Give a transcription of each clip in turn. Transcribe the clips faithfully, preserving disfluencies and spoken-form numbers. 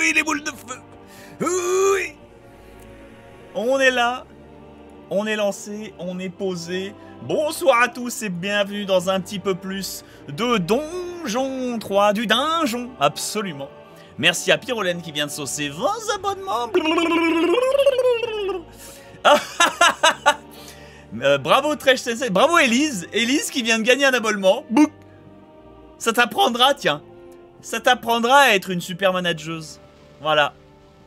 Oui, les boules de feu. Oui. On est là. On est lancé, on est posé. Bonsoir à tous et bienvenue dans un petit peu plus de Donjon trois, du Dinjon, absolument. Merci à Pyrolène qui vient de saucer vingt abonnements. euh, bravo Tresh Sensei, bravo Elise, Elise qui vient de gagner un abonnement. Bouc. Ça t'apprendra, tiens. Ça t'apprendra à être une super manageuse. Voilà.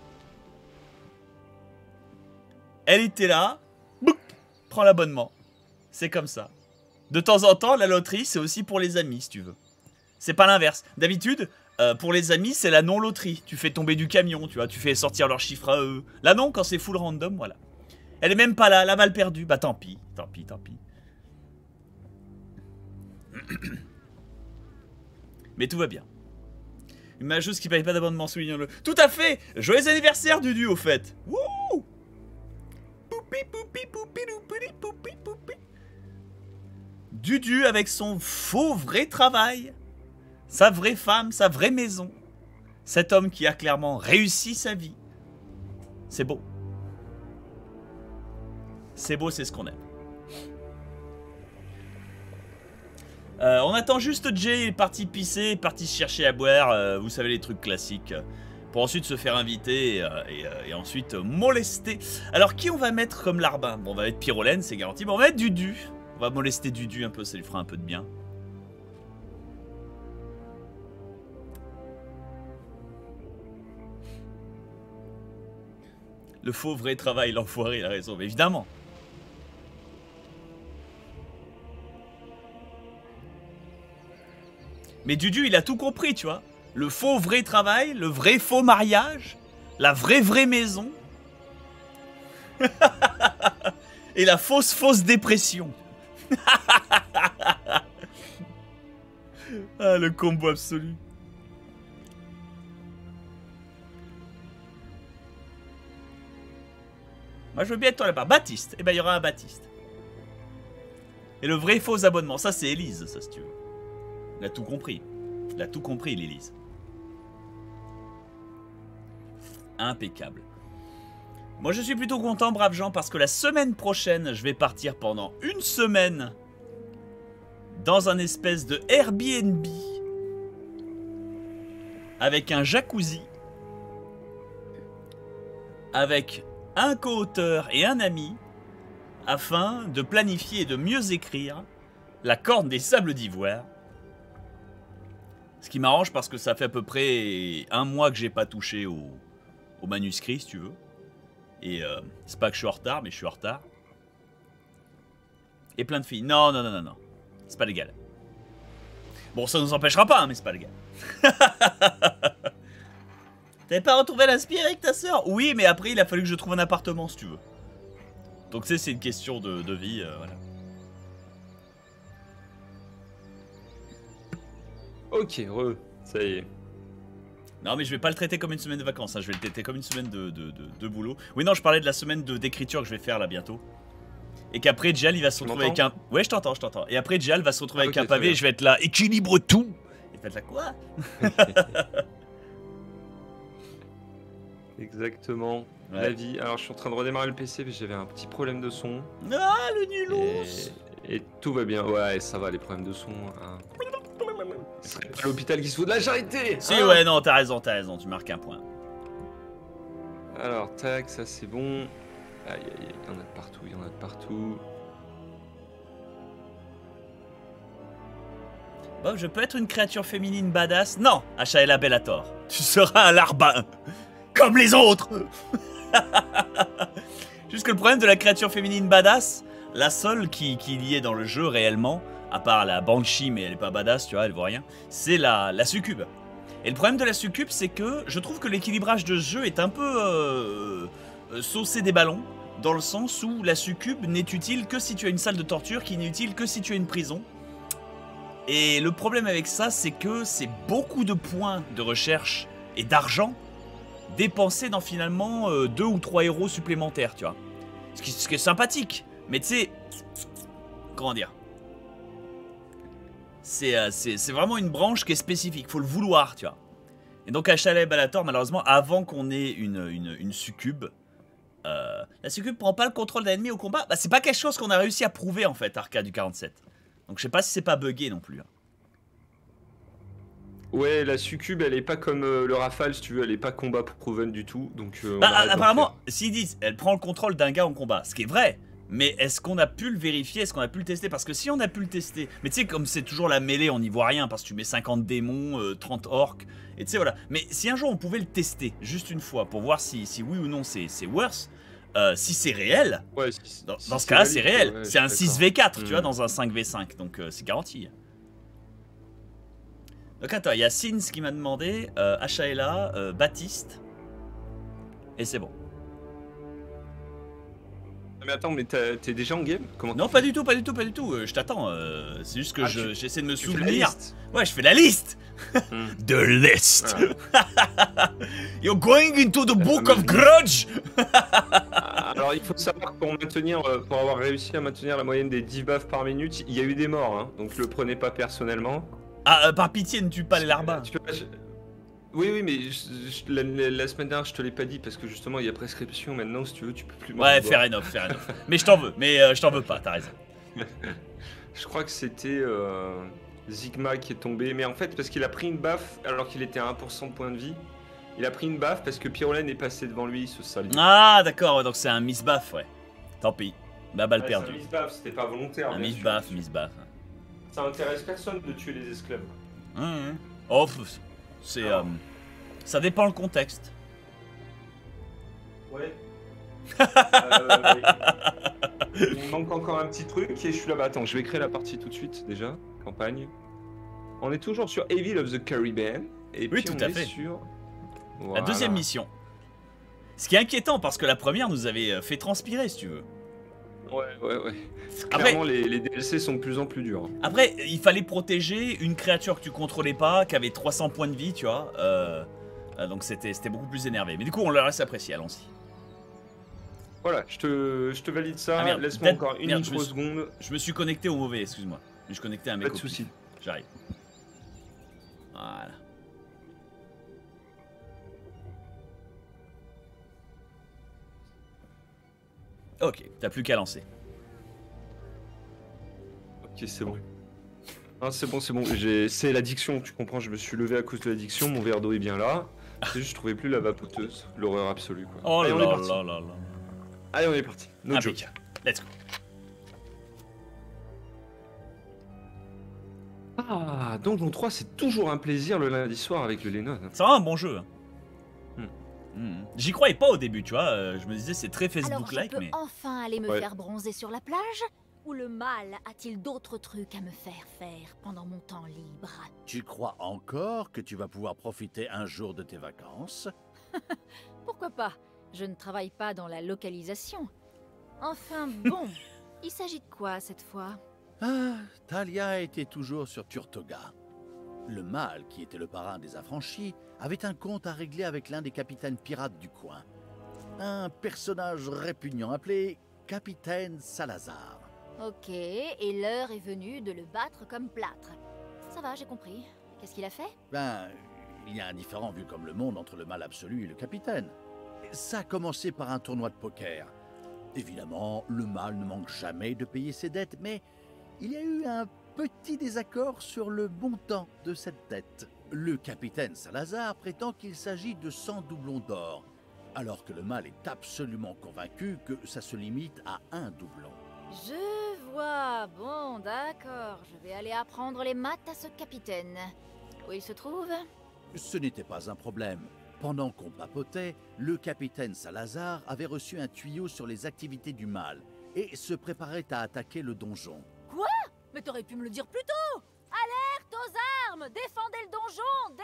Elle était là. Bouc, prends l'abonnement. C'est comme ça. De temps en temps, la loterie, c'est aussi pour les amis, si tu veux. C'est pas l'inverse. D'habitude, euh, pour les amis, c'est la non-loterie. Tu fais tomber du camion, tu vois. Tu fais sortir leurs chiffres à eux. Là, non, quand c'est full random, voilà. Elle est même pas là, la balle perdue. Bah, tant pis, tant pis, tant pis. Mais tout va bien. Une manageuse qui paye pas d'abonnement, soulignons-le. Tout à fait. Joyeux anniversaire, Dudu, au fait. Wouh. Dudu avec son faux vrai travail, sa vraie femme, sa vraie maison. Cet homme qui a clairement réussi sa vie. C'est beau. C'est beau, c'est ce qu'on aime. Euh, on attend juste Jay, il est parti pisser, parti se chercher à boire, euh, vous savez les trucs classiques. Pour ensuite se faire inviter et, euh, et, euh, et ensuite euh, molester. Alors qui on va mettre comme larbin? Bon, on va mettre Pyrolène, c'est garanti. Bon, on va mettre Dudu. On va molester Dudu un peu, ça lui fera un peu de bien. Le faux vrai travail, l'enfoiré, il a raison, mais évidemment. Mais Dudu, il a tout compris, tu vois. Le faux vrai travail, le vrai faux mariage, la vraie vraie maison. Et la fausse fausse dépression. Ah, le combo absolu. Moi, je veux bien être toi là-bas. Baptiste. Eh ben, il y aura un Baptiste. Et le vrai faux abonnement. Ça, c'est Élise, ça, si tu veux. Il a tout compris. Il a tout compris, l'Élise. Impeccable. Moi, je suis plutôt content, braves gens, parce que la semaine prochaine, je vais partir pendant une semaine dans un espèce de Airbnb avec un jacuzzi, avec un co-auteur et un ami, afin de planifier et de mieux écrire La Corne des Sables d'Ivoire. Ce qui m'arrange parce que ça fait à peu près un mois que j'ai pas touché au, au manuscrit, si tu veux. Et euh, c'est pas que je suis en retard, mais je suis en retard. Et plein de filles. Non, non, non, non, non. C'est pas légal. Bon, ça nous empêchera pas, hein, mais c'est pas légal. T'avais pas retrouvé l'inspire avec ta soeur? Oui, mais après, il a fallu que je trouve un appartement, si tu veux. Donc, tu sais, c'est une question de, de vie, euh, voilà. Ok, re, ça y est. Non, mais je vais pas le traiter comme une semaine de vacances, hein. Je vais le traiter comme une semaine de, de, de, de boulot. Oui, non, je parlais de la semaine d'écriture que je vais faire là bientôt. Et qu'après, Jal, il va se retrouver avec un... Ouais, je t'entends, je t'entends. Et après, Jal va se retrouver ah, avec okay, un pavé et je vais être là, équilibre tout. Et tu vas être là, quoi? Exactement. Ouais. La vie. Alors, je suis en train de redémarrer le P C, mais j'avais un petit problème de son. Ah, le nulos. Et... et tout va bien. Ouais, ça va, les problèmes de son. Hein. C'est pas l'hôpital qui se fout de la charité. Si, hein. Ouais, non, t'as raison, t'as raison, tu marques un point. Alors, tac, ça c'est bon. Aïe, aïe, aïe, il y en a de partout, il y en a de partout. Bon, je peux être une créature féminine badass? Non, Achaela Bellator. Tu seras un larbin. Comme les autres. Juste que le problème de la créature féminine badass, la seule qui, qui y est dans le jeu réellement, à part la Banshee, mais elle est pas badass, tu vois, elle voit rien, c'est la, la succube. Et le problème de la succube, c'est que je trouve que l'équilibrage de ce jeu est un peu euh, euh, saucé des ballons, dans le sens où la succube n'est utile que si tu as une salle de torture, qui n'est utile que si tu as une prison. Et le problème avec ça, c'est que c'est beaucoup de points de recherche et d'argent dépensés dans finalement euh, deux ou trois héros supplémentaires, tu vois. Ce qui, ce qui est sympathique, mais tu sais, comment dire, c'est euh, c'est vraiment une branche qui est spécifique, faut le vouloir, tu vois. Et donc Ashala et Balator, malheureusement, avant qu'on ait une, une, une succube, euh, la succube prend pas le contrôle d'un ennemi au combat. Bah, c'est pas quelque chose qu'on a réussi à prouver en fait, Arca du quarante-sept. Donc je sais pas si c'est pas buggé non plus. Hein. Ouais, la succube, elle est pas comme euh, le rafale, si tu veux, elle est pas combat proven du tout. Donc euh, on bah, arrête apparemment, s'ils disent, elle prend le contrôle d'un gars en combat, ce qui est vrai. Mais est-ce qu'on a pu le vérifier? Est-ce qu'on a pu le tester? Parce que si on a pu le tester... Mais tu sais, comme c'est toujours la mêlée, on n'y voit rien. Parce que tu mets cinquante démons, euh, trente orques. Et tu sais, voilà. Mais si un jour on pouvait le tester, juste une fois, pour voir si, si oui ou non c'est worse, euh, si c'est réel, ouais, si, dans, si dans ce cas-là, c'est réel. Ouais, c'est un six v quatre, mmh. tu vois, mmh. dans un cinq v cinq. Donc euh, c'est garanti. Donc attends, il y a Sins qui m'a demandé, euh, Ashaela, euh, Baptiste. Et c'est bon. Mais attends, mais t'es déjà en game? Comment Non, pas du tout, pas du tout, pas du tout. Euh, je t'attends. Euh, c'est juste que ah, j'essaie tu, de me souvenir. Ouais, je fais la liste. mm. The list. Ah. You're going into the book of grudge. Alors, il faut savoir que pour maintenir, pour avoir réussi à maintenir la moyenne des dix buffs par minute, il y a eu des morts. Hein, donc, le prenez pas personnellement. Ah, euh, par pitié, ne tue pas les larbins. Tu peux pas, je... Oui, oui, mais je, je, la, la semaine dernière, je te l'ai pas dit parce que justement, il y a prescription maintenant. Si tu veux, tu peux plus. Ouais, fair enough, fair enough. Mais je t'en veux, mais euh, je t'en veux pas, t'as raison. Je crois que c'était euh, Zigma qui est tombé, mais en fait, parce qu'il a pris une baffe alors qu'il était à un pour cent de points de vie. Il a pris une baffe parce que Pyrolène est passé devant lui, ce sale. Ah, d'accord, ouais, donc c'est un miss baff, ouais. Tant pis. Bah, balle ouais, perdue. Un miss baff, c'était pas volontaire. Un miss baff, miss baff. Ça intéresse personne de tuer les esclaves. Mmh. Oh, c'est. Euh, ça dépend le contexte. Ouais. euh, il me manque encore un petit truc et je suis là. Bah attends, je vais créer la partie tout de suite déjà. Campagne. On est toujours sur Evil of the Caribbean. Et oui, puis tout on à est fait. Sur... Voilà. La deuxième mission. Ce qui est inquiétant parce que la première nous avait fait transpirer, si tu veux. Ouais, ouais, ouais. Après, clairement, les, les D L C sont de plus en plus durs. Après, il fallait protéger une créature que tu contrôlais pas, qui avait trois cents points de vie, tu vois. Euh, donc c'était beaucoup plus énervé. Mais du coup, on le laisse apprécier, allons-y. Voilà, je te, je te valide ça. Ah, laisse-moi encore une merde, microseconde. Je, je me suis connecté au mauvais, excuse-moi. Je suis connecté à mes Pas de soucis. J'arrive. Voilà. Ok, t'as plus qu'à lancer. Ok, c'est bon. Ah, c'est bon, c'est bon. C'est l'addiction, tu comprends. Je me suis levé à cause de l'addiction. Mon verre d'eau est bien là. C'est juste, je trouvais plus la vapoteuse. L'horreur absolue, quoi. Oh Allez, là on est parti. là là là. Allez, on est parti. No joke. Let's go. Ah, Donjon trois, c'est toujours un plaisir le lundi soir avec le Lennon. C'est vraiment un bon jeu. Hmm. Hmm. J'y croyais pas au début, tu vois. Euh, je me disais, c'est très Facebook-like, mais. Enfin aller me ouais. faire bronzer sur la plage? Ou le mal a-t-il d'autres trucs à me faire faire pendant mon temps libre? Tu crois encore que tu vas pouvoir profiter un jour de tes vacances? Pourquoi pas? Je ne travaille pas dans la localisation. Enfin bon, il s'agit de quoi cette fois? Ah, Talia était toujours sur Turtoga. Le mâle, qui était le parrain des affranchis, avait un compte à régler avec l'un des capitaines pirates du coin. Un personnage répugnant appelé Capitaine Salazar. Ok, et l'heure est venue de le battre comme plâtre. Ça va, j'ai compris. Qu'est-ce qu'il a fait? Ben, il y a un différent vu comme le monde entre le mal absolu et le capitaine. Ça a commencé par un tournoi de poker. Évidemment, le mal ne manque jamais de payer ses dettes, mais il y a eu un petit désaccord sur le montant de cette dette. Le capitaine Salazar prétend qu'il s'agit de cent doublons d'or, alors que le mal est absolument convaincu que ça se limite à un doublon. Je vois. Bon, d'accord. Je vais aller apprendre les maths à ce capitaine. Où il se trouve? Ce n'était pas un problème. Pendant qu'on papotait, le capitaine Salazar avait reçu un tuyau sur les activités du mal et se préparait à attaquer le donjon. Quoi? Mais t'aurais pu me le dire plus tôt! Alerte aux armes! Défendez le donjon!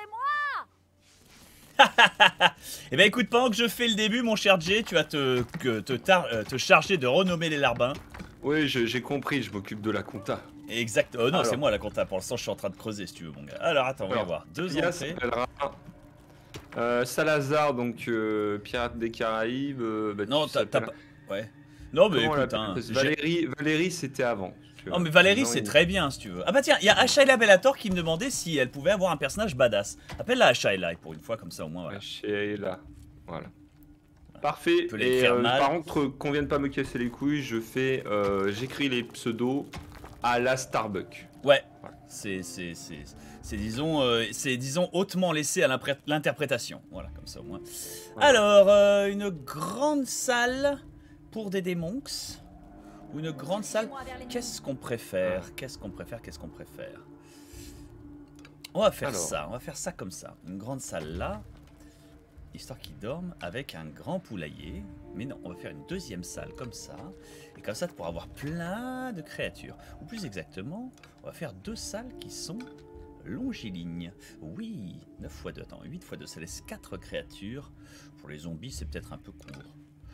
Défendez-moi! Eh ben écoute, pendant que je fais le début, mon cher Jay, tu vas te, que, te, tar, euh, te charger de renommer les larbins. Oui, j'ai compris, je m'occupe de la compta. Exact. Oh non, c'est moi la compta. Pour l'instant, je suis en train de creuser si tu veux, mon gars. Alors attends, on va voir. Deux entrées. Euh, Salazar, donc euh, pirate des Caraïbes. Euh, bah, non, t'as pas. Ouais. Non, mais comment écoute, hein, Valérie, Valérie c'était avant. que, Oh mais Valérie non, c'est il- très bien si tu veux. Ah bah tiens, il y a Ashaela Bellator qui me demandait si elle pouvait avoir un personnage badass. Appelle-la Ashaela pour une fois comme ça au moins voilà. Chez là. Voilà. Parfait. peut Et l'écrire euh, mal. par contre, qu'on vienne pas me casser les couilles, je fais, euh, j'écris les pseudos à la Starbuck. Ouais, Voilà. c'est c'est c'est c'est disons euh, c'est disons hautement laissé à l'impré- l'interprétation. Voilà comme ça au moins. Voilà. Alors euh, une grande salle pour des démonks ou une grande salle. Qu'est-ce qu'on préfère? Qu'est-ce qu'on préfère? Qu'est-ce qu'on préfère? On va faire Alors. ça, on va faire ça comme ça. Une grande salle là, histoire qu'ils dorment avec un grand poulailler. Mais non, on va faire une deuxième salle comme ça. Et comme ça, pour avoir plein de créatures. Ou plus exactement, on va faire deux salles qui sont longilignes. Oui, neuf fois deux, attends, huit fois deux, ça laisse quatre créatures. Pour les zombies, c'est peut-être un peu court.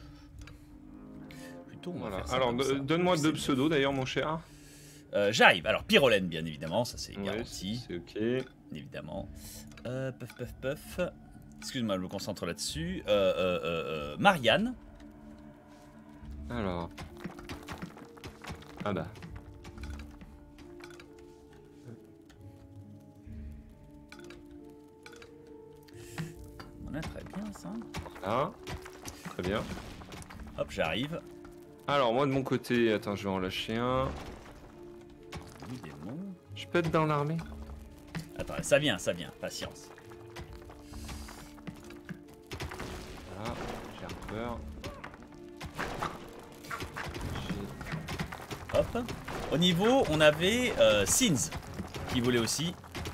Plutôt, on va Voilà. faire ça Alors, comme ça. euh, donne-moi C'est deux mieux. pseudos d'ailleurs, mon cher. Euh, J'arrive. Alors, Pyrolène, bien évidemment, ça c'est Ouais, garanti. c'est ok. Évidemment. Euh, puff, puff, puff. Excuse-moi, je me concentre là-dessus. Euh, euh, euh, euh, Marianne. Alors. Ah bah. On a très bien ça. Là. Très bien. Hop, j'arrive. Alors, moi de mon côté, attends, je vais en lâcher un. Oui, démon. Je peux être dans l'armée? Attends, ça vient, ça vient. Patience. Voilà, j'ai Harper. J'ai- Hop. Au niveau, on avait euh, Sins qui voulait aussi.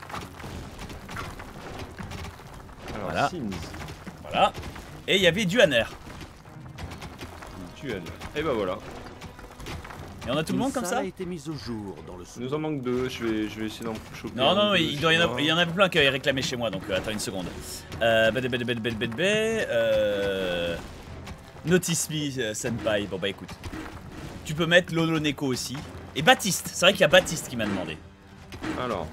Alors, Voilà. Sims, Voilà. Et il y avait Duaner. Duel. Et bah voilà. Et on a tout le Une monde comme salle ça? a été mise au jour dans le Il sous. nous en manque deux, je vais, je vais essayer d'en choper. Non, un non, ou deux il, doit y en chez avoir- moi. il y en avait plein qui avaient réclamé chez moi, donc euh, attends une seconde. Euh, bed, bed, bed, bed, bed, bed, euh, Notice me, euh, Senpai. Bon bah écoute. Tu peux mettre Lolo Neko aussi. Et Baptiste, c'est vrai qu'il y a Baptiste qui m'a demandé. Alors.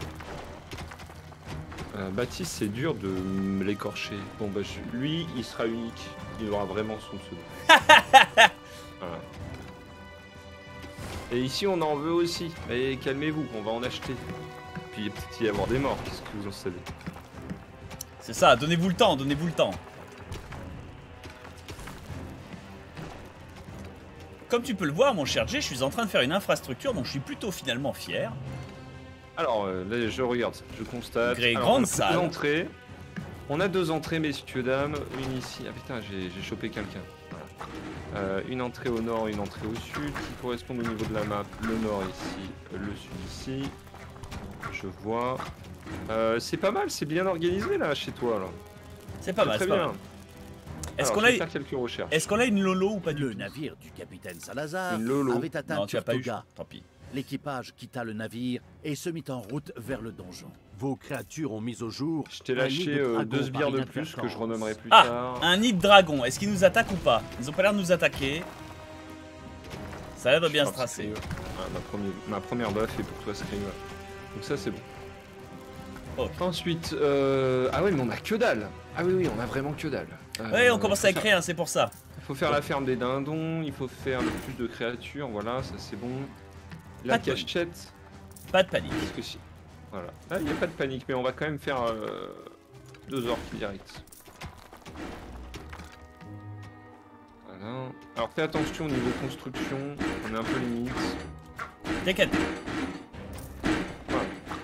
Euh, Baptiste, c'est dur de me l'écorcher. Bon bah je- lui, il sera unique. Il aura vraiment son pseudo. Voilà. Et ici, on en veut aussi. Mais calmez-vous, on va en acheter. Puis il peut y avoir des morts, qu'est-ce que vous en savez? C'est ça, donnez-vous le temps, donnez-vous le temps. Comme tu peux le voir, mon cher Jay, je suis en train de faire une infrastructure dont je suis plutôt finalement fier. Alors, euh, là, je regarde, ça, je constate. Gré, Alors, grande on a salle. Deux entrées. On a deux entrées, messieurs, dames. Une ici. Ah putain, j'ai j'ai chopé quelqu'un. Voilà. Euh, une entrée au nord, une entrée au sud, qui correspondent au niveau de la map. Le nord ici, le sud ici. Je vois. Euh, c'est pas mal, c'est bien organisé là chez toi là. C'est pas mal, très c'est pas bien. mal. Est-ce Alors, qu'on je a, vais eu- faire quelques recherches. est-ce qu'on a une Lolo ou pas du Le tout? navire du capitaine Salazar Une Lolo. avait atteint Non, tu as pas eu. Turtoga. Tant pis. L'équipage quitta le navire et se mit en route vers le donjon. Vos créatures ont mis au jour. Je t'ai un nid lâché de euh, dragon deux par sbires de plus que inadvertance. je renommerai plus Ah, tard. un nid de dragon. Est-ce qu'ils nous attaquent ou pas? Ils ont pas l'air de nous attaquer. Ça a l'air de bien se Je crois que tracer. c'est- Ah, ma, première, ma première buff est pour toi, Scream. Donc ça, c'est bon. Ok. Ensuite, euh... ah ouais, mais on a que dalle. Ah oui, oui, on a vraiment que dalle. Euh, Ouais, on commence faut à faire- écrire, hein, c'est pour ça. Il faut faire la ferme des dindons, il faut faire le plus de créatures, voilà, ça c'est bon. La Pas de panique. cachette, Pas de panique. parce que si. Voilà. Là, il n'y a pas de panique, mais on va quand même faire euh, deux orques direct. Voilà. Alors fais attention au niveau construction, on est un peu limite. T'inquiète. Voilà.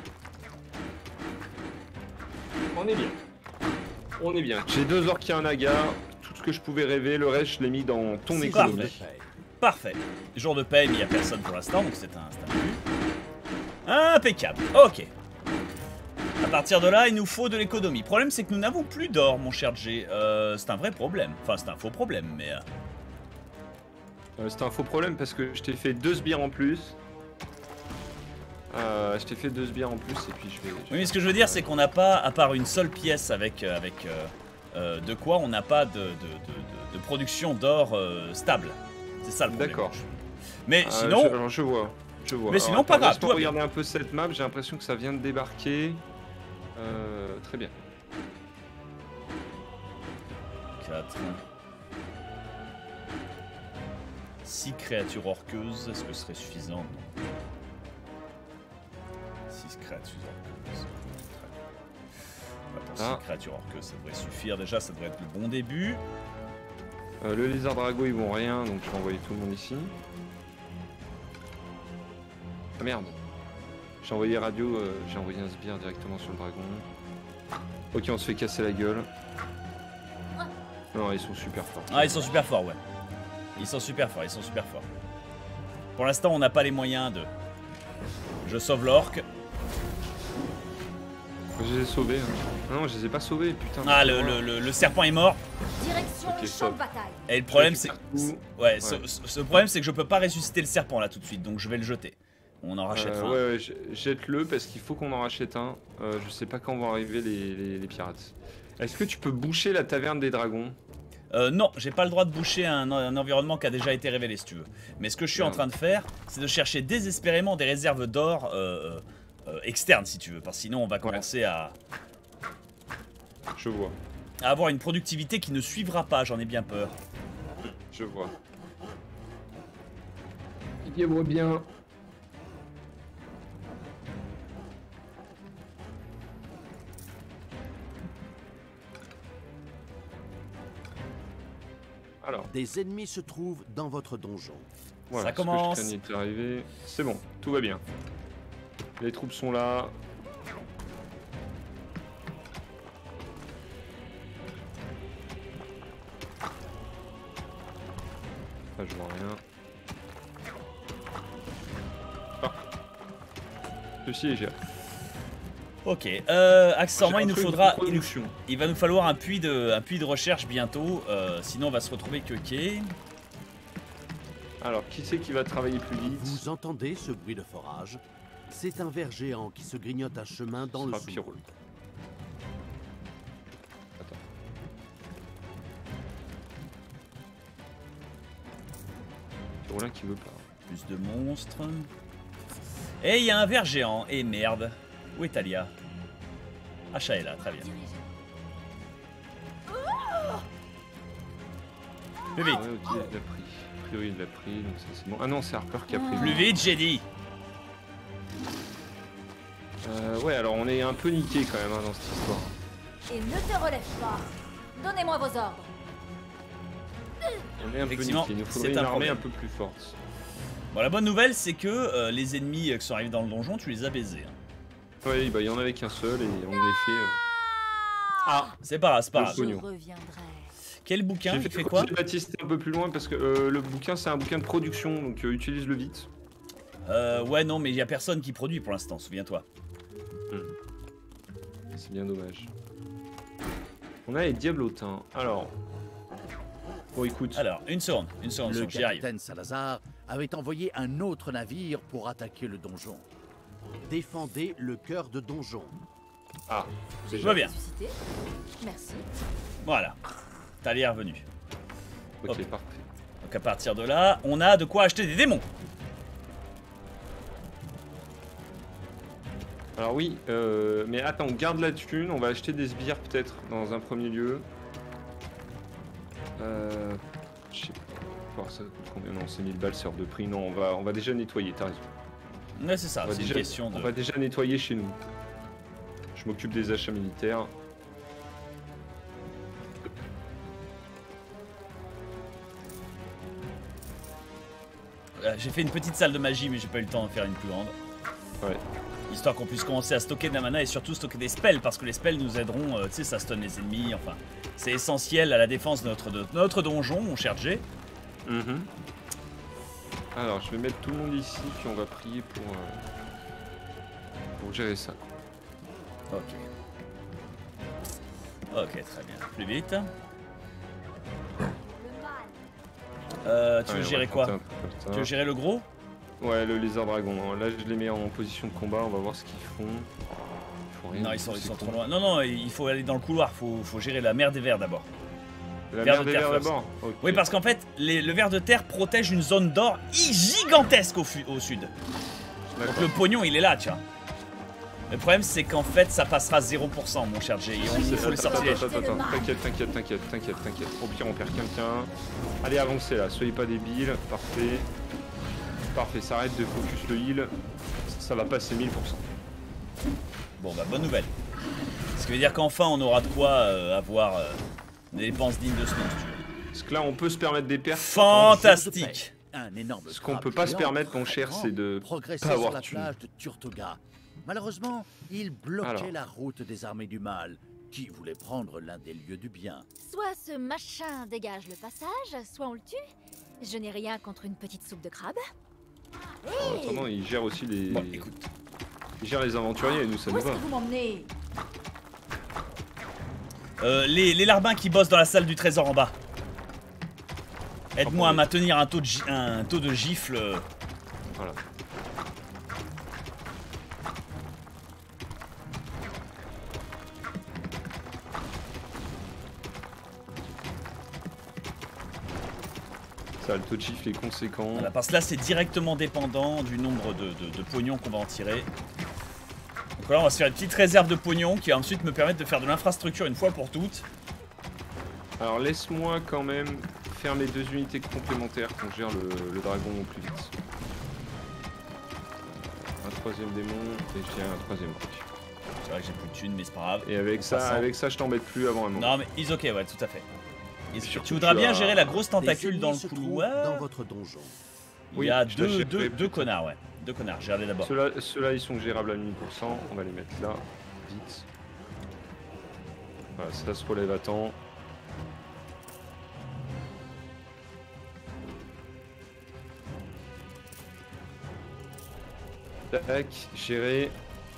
On est bien. On est bien. J'ai deux orques et un naga, tout ce que je pouvais rêver, le reste je l'ai mis dans ton Six économie. jours de paix. Parfait. Jour de paix, mais il n'y a personne pour l'instant, donc c'est un, c'est un but. Impeccable. Ok. À partir de là, il nous faut de l'économie. Le problème, c'est que nous n'avons plus d'or, mon cher G. Euh, c'est un vrai problème. Enfin, c'est un faux problème, mais... euh, Euh, c'est un faux problème parce que je t'ai fait deux sbires en plus. Euh, je t'ai fait deux sbires en plus et puis je vais. je Oui, mais vais- ce que je veux dire, c'est qu'on n'a pas, à part une seule pièce avec, euh, avec euh, euh, de quoi, on n'a pas de, de, de- de- de production d'or euh, stable. C'est ça le problème. D'accord. Mais Euh, sinon, je, alors, je vois. Je vois. Mais sinon, pas grave, laisse-moi tout va bien. regarder un peu cette map. J'ai l'impression que ça vient de débarquer. Euh, très bien. quatre. six créatures orqueuses, est-ce que ce serait suffisant? Non. six Ah. créatures orques, ça devrait suffire déjà, ça devrait être le bon début. Euh, le lézard drago ils vont rien, donc je vais envoyer tout le monde ici. Ah merde. J'ai envoyé radio, euh, j'ai envoyé un sbire directement sur le dragon. Ok, on se fait casser la gueule. Non, ils sont super forts. Ah, ils sont super forts, ouais. Ils sont super forts, ils sont super forts. Pour l'instant, on n'a pas les moyens de... Je sauve l'orque. Je les ai sauvés. Hein. Non, je les ai pas sauvés, putain. Ah, le, le, le, le serpent est mort. Direction Ok, le champ stop. de bataille. Et le problème, c'est... Partout. Ouais, ce, ce- ce problème, c'est que je peux pas ressusciter le serpent là tout de suite, donc je vais le jeter. On en rachètera. Euh, un. ouais, ouais, j- jette-le parce qu'il faut qu'on en rachète un. Euh, je sais pas quand vont arriver les, les, les pirates. Est-ce que tu peux boucher la taverne des dragons? Euh, non, j'ai pas le droit de boucher un, un environnement qui a déjà été révélé, si tu veux. Mais ce que je suis en train de faire, c'est de chercher désespérément des réserves d'or euh, euh, externes, si tu veux. Parce que sinon, on va commencer à, Je vois, à avoir une productivité qui ne suivra pas, j'en ai bien peur. je vois. Il voit bien. Alors, Des ennemis se trouvent dans votre donjon. voilà, Ça commence. ce que je craignais est arrivé. C'est bon, tout va bien. Les troupes sont là. Ah, je vois rien. Ah. Ceci est géré. Ok, euh, accessoirement, J'ai il un nous truc de faudra... Il, nous- production. il va nous falloir un puits de, un puits de recherche bientôt, euh, sinon on va se retrouver queuqué. Alors, qui c'est qui va travailler plus vite? Vous entendez ce bruit de forage? C'est un ver géant qui se grignote un chemin dans Ce le sera sous. Pyro. Attends. Pyrolin qui veut pas. Plus de monstres. Et il y a un ver géant, et merde. Où est Talia? Acha est là, très bien. Plus vite, Ouais, ok, il l'a pris. A priori, il l'a pris, donc ça c'est bon. Ah non, c'est Harper qui a pris. plus vite, j'ai dit. Euh, ouais, alors on est un peu niqué quand même hein, dans cette histoire. Et ne te relève pas. Donnez-moi vos ordres. On est un peu Effectivement, niqué. Il nous faudrait c'est une un armée problème. un peu plus forte. Bon, la bonne nouvelle, c'est que euh, les ennemis euh, qui sont arrivés dans le donjon, tu les as baisés. hein. Ouais, bah il y en avait qu'un seul et on les fait. euh, Ah, c'est pas grave, c'est pas Le grave. Je pognon. reviendrai. Quel bouquin? J'ai Il fait, fait quoi? j'ai baptisé un peu plus loin parce que euh, le bouquin c'est un bouquin de production, donc euh, utilise-le vite. Euh, ouais, non, mais il y a personne qui produit pour l'instant, souviens-toi. C'est bien dommage. On a les diablotins. Alors. Bon, écoute. Alors, une seconde, une seconde, une Le seconde, j'y arrive. capitaine Salazar avait envoyé un autre navire pour attaquer le donjon. Défendez le cœur de donjon. Ah, Je vois bien. Ressuscité. Merci. Voilà. Talia est revenu. ok, Hop. parfait. Donc à partir de là, on a de quoi acheter des démons. Alors oui, euh, mais attends, garde la thune, on va acheter des sbires peut-être dans un premier lieu. Euh, je sais pas, oh, ça coûte combien? Non, c'est mille balles, c'est hors de prix. Non, on va, on va déjà nettoyer, t'as raison. Ouais, c'est ça, On va c'est une déjà- question On de... va déjà nettoyer chez nous. Je m'occupe des achats militaires. Euh, J'ai fait une petite salle de magie, mais j'ai pas eu le temps d'en faire une plus grande. Ouais. Histoire qu'on puisse commencer à stocker de la mana et surtout stocker des spells, parce que les spells nous aideront, euh, tu sais, ça stun les ennemis, enfin... C'est essentiel à la défense de notre, de notre donjon, mon cher G. Mhm. Alors, je vais mettre tout le monde ici, puis on va prier pour, euh, pour gérer ça. Ok. Ok, très bien. Plus vite. Euh, tu veux Ouais, on gérer va quoi? tenter un truc comme ça. Tu veux gérer le gros? Ouais, le lézard dragon. Là, je les mets en position de combat, on va voir ce qu'ils font. Ils font rien. Non, ils sont, ils c'est sont con. trop loin. Non, non, il faut aller dans le couloir, faut, faut gérer la mer des vers d'abord. La Vers mer de des terre vers first. d'abord. Ok. Oui, parce qu'en fait, les- le ver de terre protège une zone d'or gigantesque au, fu- au sud. Donc D'accord. le pognon, il est là, tu vois. Le problème, c'est qu'en fait, ça passera zéro pour cent, mon cher G. Et on- il faut le Attends, sortilège. attends, attends, attends. T'inquiète, t'inquiète, t'inquiète, t'inquiète, t'inquiète. Au pire, on perd quelqu'un. Allez, avancez là, soyez pas débiles. Parfait. Parfait, ça arrête de focus le heal. Ça va passer mille pour cent. Bon, bah, bonne nouvelle. Ce qui veut dire qu'enfin on aura de quoi euh, avoir euh, des dépenses dignes de ce nom, si tu veux. Parce que là, on peut se permettre des pertes. Fantastique. Un énorme Ce qu'on crabe peut pas se géant, permettre, mon cher, frappant, c'est de progresser pas sur avoir la de thunes. plage de Turtoga. Malheureusement, il bloquait Alors. la route des armées du mal, qui voulaient prendre l'un des lieux du bien. Soit ce machin dégage le passage, soit on le tue. Je n'ai rien contre une petite soupe de crabe. En attendant, il gère aussi les. Bon, écoute. Il gère les aventuriers et nous, ça Où nous est-ce va. que vous m'emmenez? Euh, les, les larbins qui bossent dans la salle du trésor en bas. Aide-moi à maintenir un taux de, gi- un taux de gifle. euh, Voilà. Ça, le taux de gifle est conséquent. Voilà, parce que là c'est directement dépendant du nombre de, de, de pognon qu'on va en tirer. Donc là on va se faire une petite réserve de pognon qui va ensuite me permettre de faire de l'infrastructure une fois pour toutes. Alors laisse-moi quand même faire mes deux unités complémentaires qu'on gère le, le dragon au plus vite. Un troisième démon et je dirais un troisième roc. C'est vrai que j'ai plus de thunes mais c'est pas grave. Et avec En ça, passant. avec ça, je t'embête plus avant un moment. Non mais is ok, ouais, tout à fait. Is ok. Surtout, Tu voudras tu bien as- gérer la grosse Des tentacule ennemis dans le se trouvent couloir. dans votre donjon. Il Oui, y a je la deux, gérerai deux, plus deux tard. connards, ouais. Deux connards, gère-les d'abord. Ceux-là, ceux-là, ils sont gérables à mille pour cent. On va les mettre là, vite. Voilà, ça se relève à temps. Tac, gérer.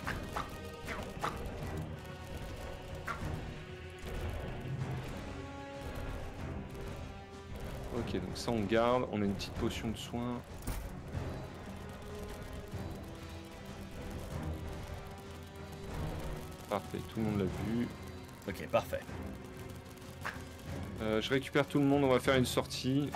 Ok, donc ça on garde. On a une petite potion de soin. Parfait, tout le monde l'a vu. Ok, parfait. Euh, je récupère tout le monde, on va faire une sortie.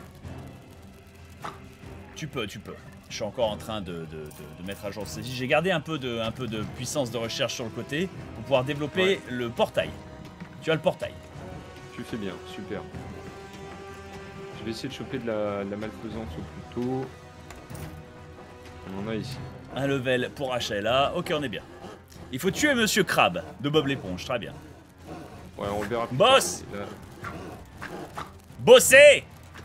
Tu peux, tu peux. Je suis encore en train de, de, de, de mettre à jour ce saisie. J'ai gardé un peu, de, un peu de puissance de recherche sur le côté pour pouvoir développer Ouais. le portail. Tu as le portail. Tu fais bien, super. Je vais essayer de choper de la, de la malfaisance au plus tôt. On en a ici. Un level pour H L A. Ok, on est bien. Il faut tuer Monsieur Crabbe de Bob l'éponge. Très bien. Ouais, on le verra plus Boss tard. Là, Bossez!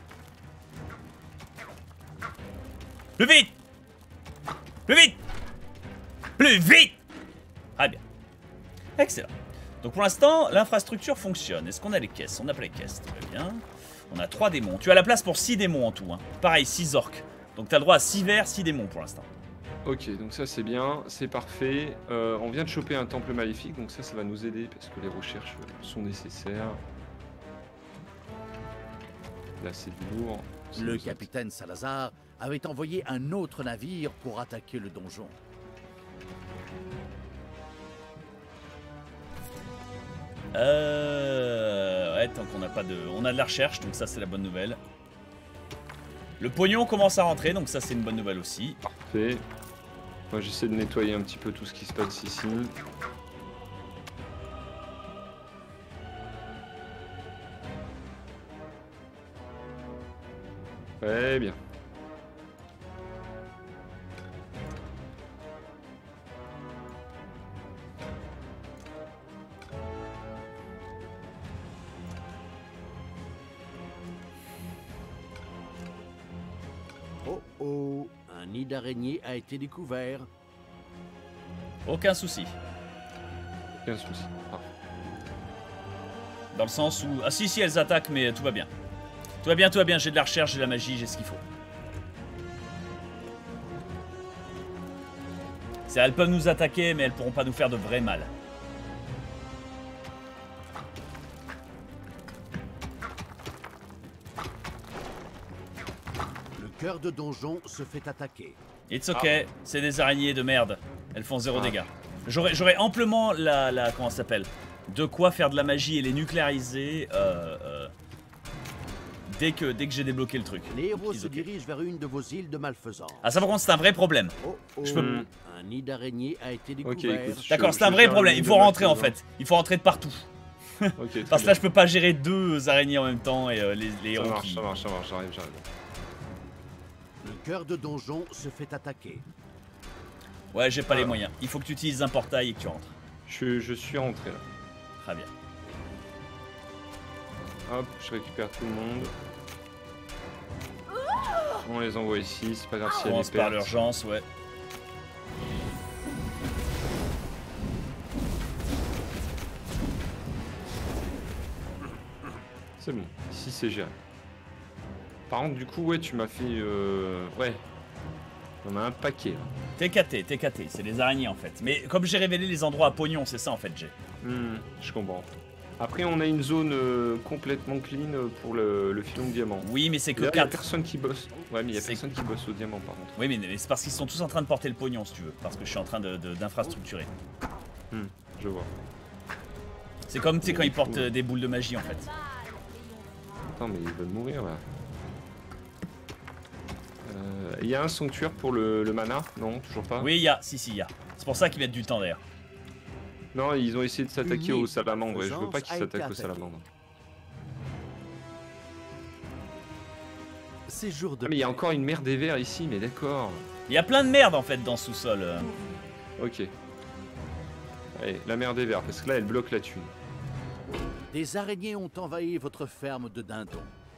Plus vite! Plus vite! Plus vite! Très bien. Excellent. Donc pour l'instant, l'infrastructure fonctionne. Est-ce qu'on a les caisses? On n'a pas les caisses, très bien. On a trois démons. Tu as la place pour six démons en tout. Hein. Pareil, six orques. Donc tu as le droit à six vers, six démons pour l'instant. Ok, donc ça c'est bien, c'est parfait. Euh, on vient de choper un temple maléfique, donc ça, ça va nous aider parce que les recherches sont nécessaires. Là c'est du lourd. Ça Le nous aide. capitaine Salazar avait envoyé un autre navire pour attaquer le donjon. Euh... Ouais, tant qu'on n'a pas de... On a de la recherche, donc ça c'est la bonne nouvelle. Le pognon commence à rentrer, donc ça c'est une bonne nouvelle aussi. Parfait. Moi j'essaie de nettoyer un petit peu tout ce qui se passe ici. Très bien. Oh oh, un nid d'araignée a été découvert. Aucun souci. Aucun souci. Parfait. Dans le sens où... Ah si, si, elles attaquent, mais tout va bien. Tout va bien, tout va bien, j'ai de la recherche, j'ai de la magie, j'ai ce qu'il faut. C'est, elles peuvent nous attaquer, mais elles pourront pas nous faire de vrai mal. Le cœur de donjon se fait attaquer. It's ok, c'est des araignées de merde. Elles font zéro Ah. dégâts. J'aurais j'aurais amplement la, la... Comment ça s'appelle? De quoi faire de la magie et les nucléariser euh, euh, dès que, dès que j'ai débloqué le truc. Les héros Ils se ok. dirigent vers une de vos îles de malfaisance. Ah ça par contre c'est un vrai problème. Oh oh, Je peux- Hmm. un nid d'araignée a été Ok, découvert. écoute. je- D'accord, c'est je un vrai gère problème, une il de faut ma rentrer en présence. fait. Il faut rentrer de partout. Ok, très Parce que là je peux pas gérer deux araignées en même temps et euh, les, les Ça héros marche, qui... ça marche, ça marche, j'arrive, j'arrive. Le cœur de donjon se fait attaquer. Ouais j'ai pas les Alors. moyens. Il faut que tu utilises un portail et que tu rentres. Je, je suis rentré là. Très bien. Hop, je récupère tout le monde. On les envoie ici, c'est pas grave si On elle commence est par perte. l'urgence, ouais. C'est bon, ici c'est géré. Par contre, du coup, ouais, tu m'as fait... Euh... Ouais. On a un paquet là. T K T, T K T, c'est les araignées en fait. Mais comme j'ai révélé les endroits à pognon, c'est ça en fait, j'ai. Hmm, je comprends. Après, on a une zone euh, complètement clean euh, pour le, le filon de diamant. Oui, mais c'est Il que y a quatre. personne qui bosse. Ouais, mais il y a C'est- personne qui bosse au diamant par contre. Oui, mais, mais c'est parce qu'ils sont tous en train de porter le pognon, si tu veux. Parce que je suis en train de- de- d'infrastructurer. Hmm, je vois. C'est comme, tu sais, quand ils portent euh, des boules de magie en fait. Attends, mais ils veulent mourir là. Euh, Il y a un sanctuaire pour le, le mana? Non, toujours pas. Oui, il y a, si, si, il y a. C'est pour ça qu'ils mettent du temps d'ailleurs. Non, ils ont essayé de s'attaquer Unique aux salamandres. Et je veux pas présence qu'ils a s'attaquent été aux attaquée. salamandres. Séjour de Ah, mais il y a encore une mer des vers ici, mais d'accord. Il y a plein de merde en fait dans ce sous-sol. euh. Ok. Allez, la mer des vers, parce que là, elle bloque la thune. Des araignées ont envahi votre ferme de dindons.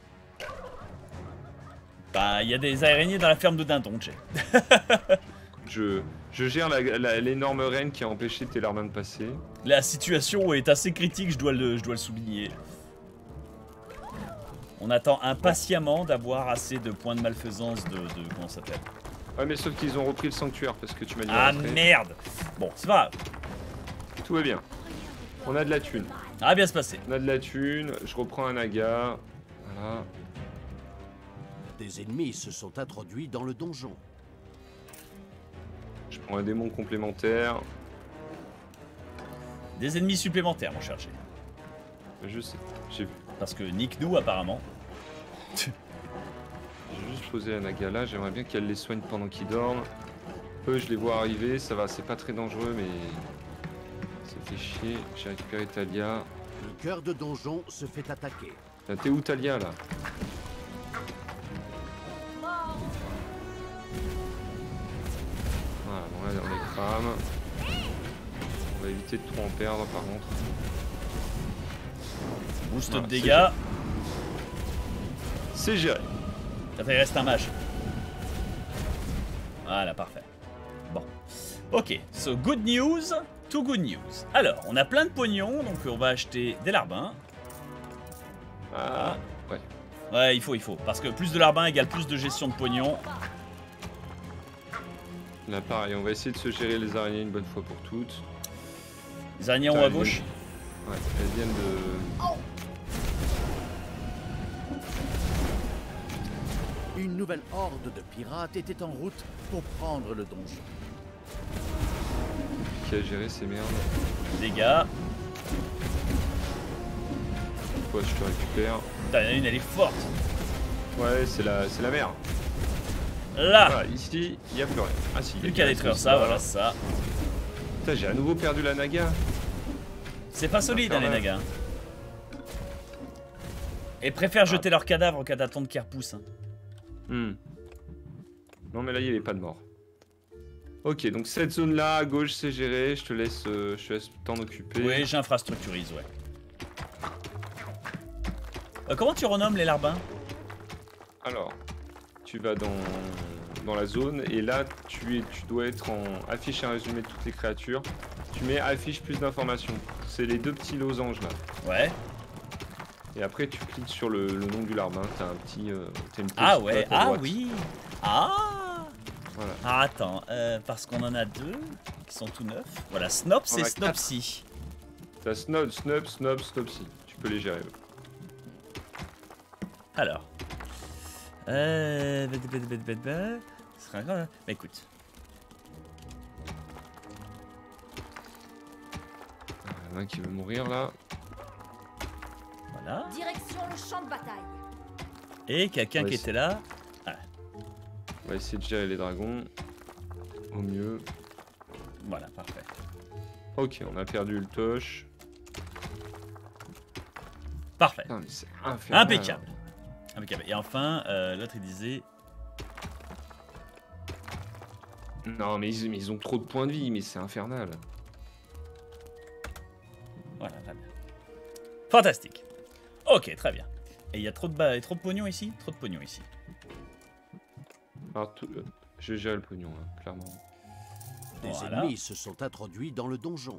Bah, il y a des araignées dans la ferme de dindon, j'ai. Je, je gère la- la- l'énorme reine qui a empêché tes larbins de passer. La situation est assez critique, je dois le, je dois le souligner. On attend impatiemment d'avoir assez de points de malfaisance de... de comment ça s'appelle? Ouais, mais sauf qu'ils ont repris le sanctuaire, parce que tu m'as dit... Ah rentrer. merde. Bon, c'est pas grave. Tout va bien. On a de la thune. Ça va bien se passer. On a de la thune, je reprends un naga. Voilà. Des ennemis se sont introduits dans le donjon. Je prends un démon complémentaire. Des ennemis supplémentaires, mon cher G. Je sais, j'ai vu. Parce que nique nous apparemment. J'ai juste posé la naga là, j'aimerais bien qu'elle les soigne pendant qu'ils dorment. Eux, je les vois arriver, ça va, c'est pas très dangereux, mais... Ça fait chier. J'ai récupéré Talia. Le cœur de donjon se fait attaquer. Là, t'es où Talia, là? Voilà, bon là, on les crame. On va éviter de trop en perdre, par contre. Boost Voilà, de c'est dégâts. C'est géré. Attends, il reste un mage. Voilà, parfait. Bon. Ok, so good news to good news. Alors, on a plein de pognon, donc on va acheter des larbins. Ah, ouais. Ouais, il faut, il faut. Parce que plus de larbins égale plus de gestion de pognon. Là, pareil, on va essayer de se gérer les araignées une bonne fois pour toutes. Les araignées en haut Putain, à elles gauche. viennent- Ouais, elles viennent de... Une nouvelle horde de pirates était en route pour prendre le donjon. Qui a géré ces merdes. Dégâts. Toi, je te récupère. Putain, il y en a une, elle est forte. Ouais, c'est la, c'est la mer. Là. Voilà, ici, il n'y a plus rien. Ah si, il y a Plus qu'à bien détruire ce ça, là. voilà ça. Putain, j'ai à nouveau perdu la naga. C'est pas solide, hein, les Infernal. nagas. Et préfèrent jeter leurs cadavres qu'à d'attendre qu'ils repoussent. hein. Hmm. Non, mais là, il n'y avait pas de mort. Ok, donc cette zone-là, à gauche, c'est géré. Je te laisse, euh, je te laisse t'en occuper. Oui, j'infrastructurise, ouais. Euh, comment tu renommes les larbins? Alors, tu vas dans, dans la zone et là, tu, es, tu dois être en affiche un résumé de toutes les créatures. Tu mets affiche plus d'informations. C'est les deux petits losanges là. Ouais. Et après, tu cliques sur le, le nom du larbin. T'as un petit. Euh, t'as une Ah petite ouais, note à ah droite. oui. Ah. Voilà. Ah, attends, euh, parce qu'on en a deux qui sont tout neufs. Voilà, Snops On et a Snopsy. T'as Snob, Snob, Snob, Snopsy. Tu peux les gérer. eux. Alors. Euh... bête, bête, bête, bête, bête. Ce sera grave. Bah écoute. Il y en a un qui veut mourir là. Voilà. Direction le champ de bataille. Et quelqu'un Ouais, qui c'est- était là. On va essayer de gérer les dragons. Au mieux. Voilà, parfait. Ok, on a perdu le tosh. Parfait. Putain, mais c'est infernal. Impeccable. Impeccable. Et enfin, euh, l'autre il disait. Non, mais ils, mais ils ont trop de points de vie, mais c'est infernal. Fantastique. Ok, très bien. Et il y a trop de, ba... trop de pognon ici? Trop de pognon ici. Alors, tout, euh, je vais gérer le pognon, hein, clairement. Des Voilà. ennemis se sont introduits dans le donjon.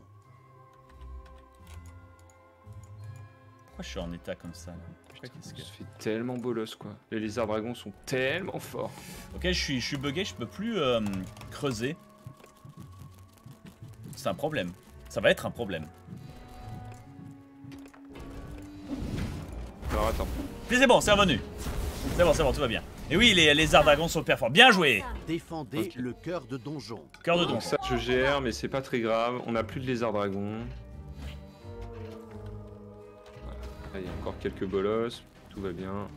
Pourquoi je suis en état comme ça là? Pourquoi, qu'est-ce que... Ça fait tellement bolos quoi. Les lézards dragons sont tellement forts. Ok, je suis, je suis bugué, je peux plus euh, creuser. C'est un problème. Ça va être un problème. Alors attends. Mais c'est bon, c'est revenu. C'est bon, c'est bon, tout va bien. Et oui, les lézards dragons sont hyper forts. Bien joué. Défendez Ok. le cœur de donjon. Cœur de don. Donc ça je gère mais c'est pas très grave. On a plus de lézards dragons. Voilà. Là, il y a encore quelques bolos. Tout va bien.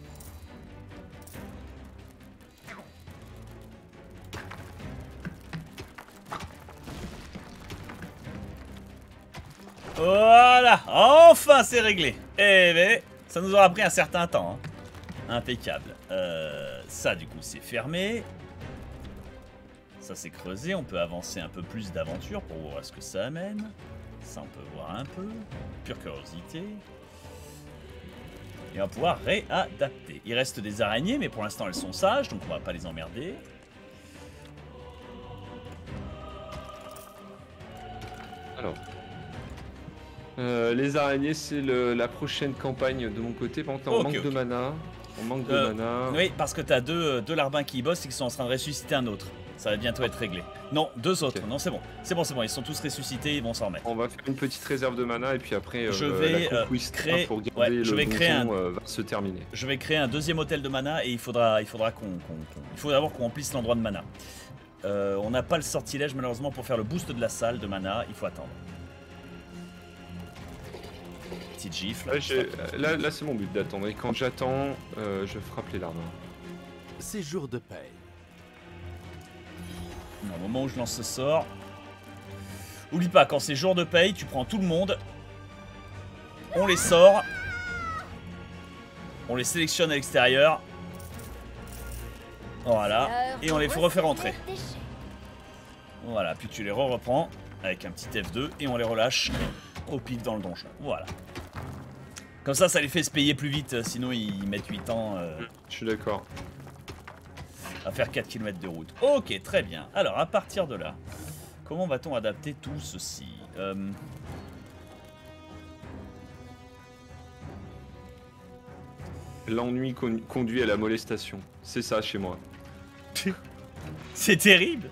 Voilà, enfin c'est réglé. Eh ben, ça nous aura pris un certain temps. Hein. Impeccable. Euh, ça du coup c'est fermé. Ça c'est creusé, on peut avancer un peu plus d'aventure pour voir ce que ça amène. Ça on peut voir un peu. Pure curiosité. Et on va pouvoir réadapter. Il reste des araignées, mais pour l'instant elles sont sages, donc on va pas les emmerder. Alors. Euh, les araignées, c'est le- la prochaine campagne de mon côté. Par contre, on Ok, manque ok. de mana. On manque de Euh, mana. Oui, parce que t'as deux, deux larbins qui bossent et qui sont en train de ressusciter un autre. Ça va bientôt être réglé. Non, deux autres. Ok. Non, c'est bon. C'est bon, c'est bon. Ils sont tous ressuscités, ils vont s'en remettre. On va faire une petite réserve de mana et puis après, euh, Je vais, la euh, conquista créer- pour garder ouais, le je vais donjon créer un- euh, va se terminer. Je vais créer un deuxième hôtel de mana et il faudra, il faudra qu'on, qu'on- qu'on- il faut d'abord qu'on remplisse l'endroit de mana. Euh, on n'a pas le sortilège malheureusement pour faire le boost de la salle de mana. Il faut attendre. Petite gifle. Là, j'ai- là, là, c'est mon but d'attendre. Et quand j'attends, euh, je frappe les larmes. C'est jour de paix. Au moment où je lance ce sort. Oublie pas, quand c'est jour de paye, tu prends tout le monde. On les sort. On les sélectionne à l'extérieur. Voilà. Et on les fait refaire entrer. Voilà, puis tu les re-reprends avec un petit F deux et on les relâche au pif dans le donjon. Voilà. Comme ça, ça les fait se payer plus vite, sinon ils mettent huit ans euh, Je suis d'accord. à faire quatre kilomètres de route. Ok, très bien. Alors, à partir de là, comment va-t-on adapter tout ceci euh... L'ennui con- conduit à la molestation. C'est ça chez moi. C'est terrible.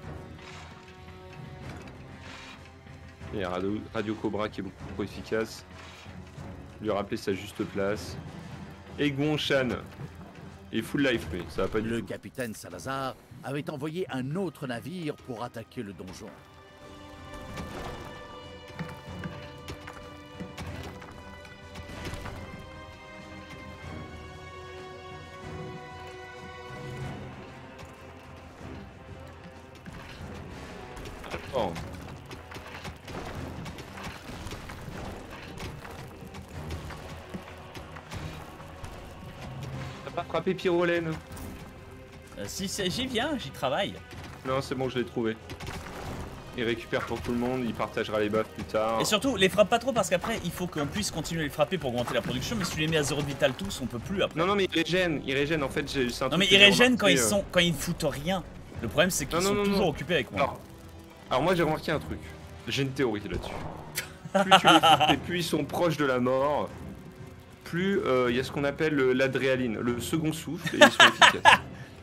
Il y a Radio, Radio Cobra qui est beaucoup trop efficace. Lui rappeler sa juste place. Et Guanshan. Il est full life lui, ça va pas du Le tout. capitaine Salazar avait envoyé un autre navire pour attaquer le donjon. Oh. T'as pas frappé Pyrolène? Euh, si c'est- j'y viens, j'y travaille. Non, c'est bon, je l'ai trouvé. Il récupère pour tout le monde, il partagera les buffs plus tard. Et surtout, les frappe pas trop parce qu'après, il faut qu'on puisse continuer à les frapper pour augmenter la production. Mais si tu les mets à zéro de vital tous, on peut plus après. Non, non, mais il régène, il régène en fait. j'ai- c'est un Non truc mais que ils j'ai régènent quand remarqué, ils euh. sont, quand ils ne foutent rien. Le problème c'est qu'ils Non, non, sont non, toujours non. occupés avec moi. Alors, alors moi j'ai remarqué un truc. J'ai une théorie là-dessus. Plus tu les frappes et plus ils sont proches de la mort, plus euh, il y a ce qu'on appelle euh, l'adrénaline, le second souffle, et ils sont efficaces.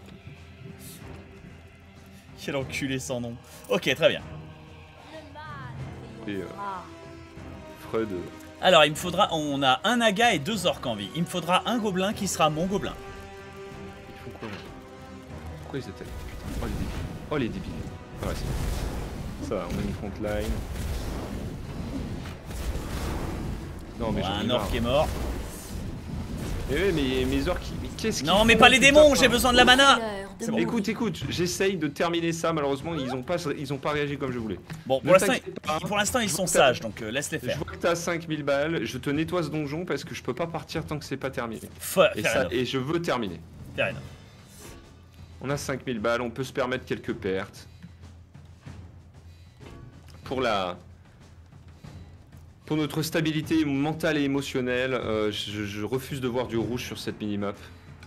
Quel enculé sans nom. Ok, très bien. Et euh, Ah, Freud. euh, Alors il me faudra, on a un naga et deux orques en vie. Il me faudra un gobelin qui sera mon gobelin. Ils font quoi là? Pourquoi ils attaquent? Putain, oh les débiles. Oh les débiles. Ah ouais, c'est bon. Ça va, on a une frontline. Non mais Voilà, j'en ai un marre. orque est mort. Mais ouais, mais mes orques, mais qu'est-ce qu'ils Non mais font, pas les putain, démons, enfin j'ai besoin de la mana. l'heure de C'est bon. mourir. Écoute, écoute, j'essaye de terminer ça, malheureusement, ils ont pas, ils ont pas réagi comme je voulais. Bon, Ne pour l'instant, t'inquiète pas. ils- pour l'instant ils Je sont vois que t'as- sages, donc euh, laisse les Je faire. vois que t'as cinq mille balles, je te nettoie ce donjon parce que je peux pas partir tant que c'est pas terminé. Fa- Et, fair ça, enough, et je veux terminer. fair enough. On a cinq mille balles, on peut se permettre quelques pertes. Pour la... Pour notre stabilité mentale et émotionnelle, euh, je, je refuse de voir du rouge sur cette minimap.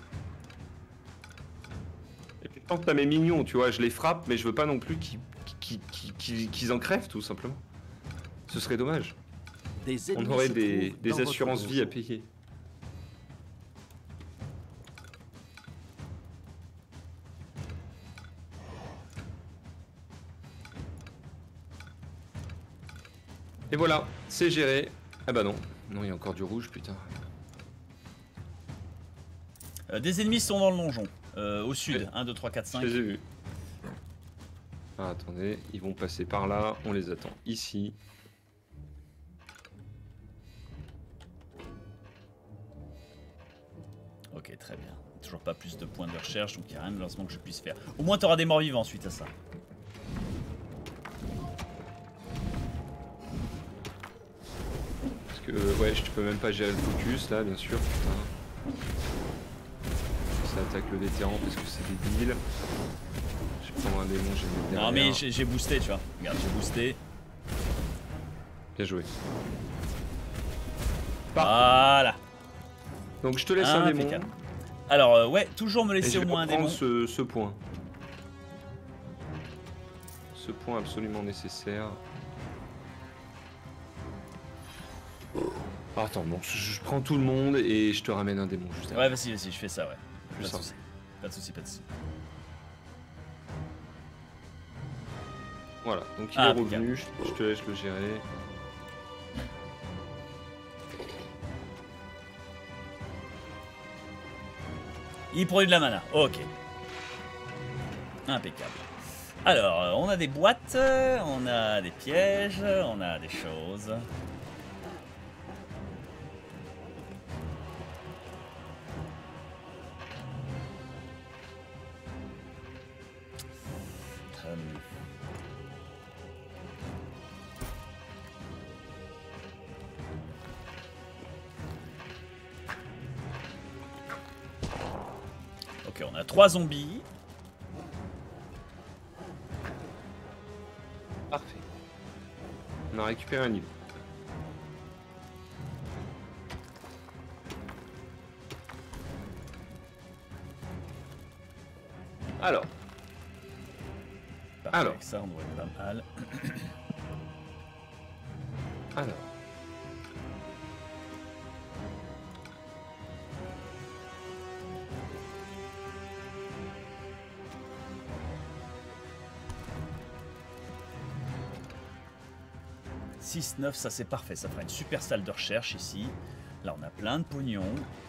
Et puis tant que t'as mes mignons, tu vois, je les frappe, mais je veux pas non plus qu'ils qu'ils, qu'ils, qu'ils, qu'ils en crèvent, tout simplement. Ce serait dommage. Des On ennemis aurait se des, trouvent des dans votre assurances vie à donjon. payer. Et voilà, c'est géré. Ah bah non, non, il y a encore du rouge, putain. Euh, des ennemis sont dans le donjon. Euh, au sud, un, deux, trois, quatre, Je cinq. les ai vus. Ah, attendez, ils vont passer par là, on les attend ici. Ok, très bien. Toujours pas plus de points de recherche, donc il n'y a rien de lancement que je puisse faire. Au moins, tu auras des morts vivants suite à ça. Parce que, euh, ouais, je peux même pas gérer le focus là, bien sûr, putain. Ça attaque le vétéran parce que c'est débile. Je vais prendre un démon, j'ai mis derrière. Non, mais j'ai j'ai boosté, tu vois. Regarde, j'ai boosté. Bien joué. Voilà. Donc je te laisse un démon. Impeccable. Alors, euh, ouais, toujours me Et laisser je au vais moins un prendre démon. ce, ce point. Ce point absolument nécessaire. Ah, attends, bon, je, je prends tout le monde et je te ramène un démon juste après. Ouais, vas-y, vas-y, je fais ça, ouais. Plus Pas de simple. soucis. Pas de soucis, pas de soucis. Voilà, donc il Ah, est impeccable. revenu, je, je te laisse le gérer. Il produit de la mana. Ok. Impeccable. Alors, euh, on a des boîtes, euh, on a des pièges, on a des choses. Hum. Ok, on a trois zombies. Parfait. On a récupéré un niveau. Alors, Parfait, Alors. avec ça, on devrait être pas mal. alors. six, neuf, ça c'est parfait. Ça fera une super salle de recherche ici. Là, on a plein de pognon.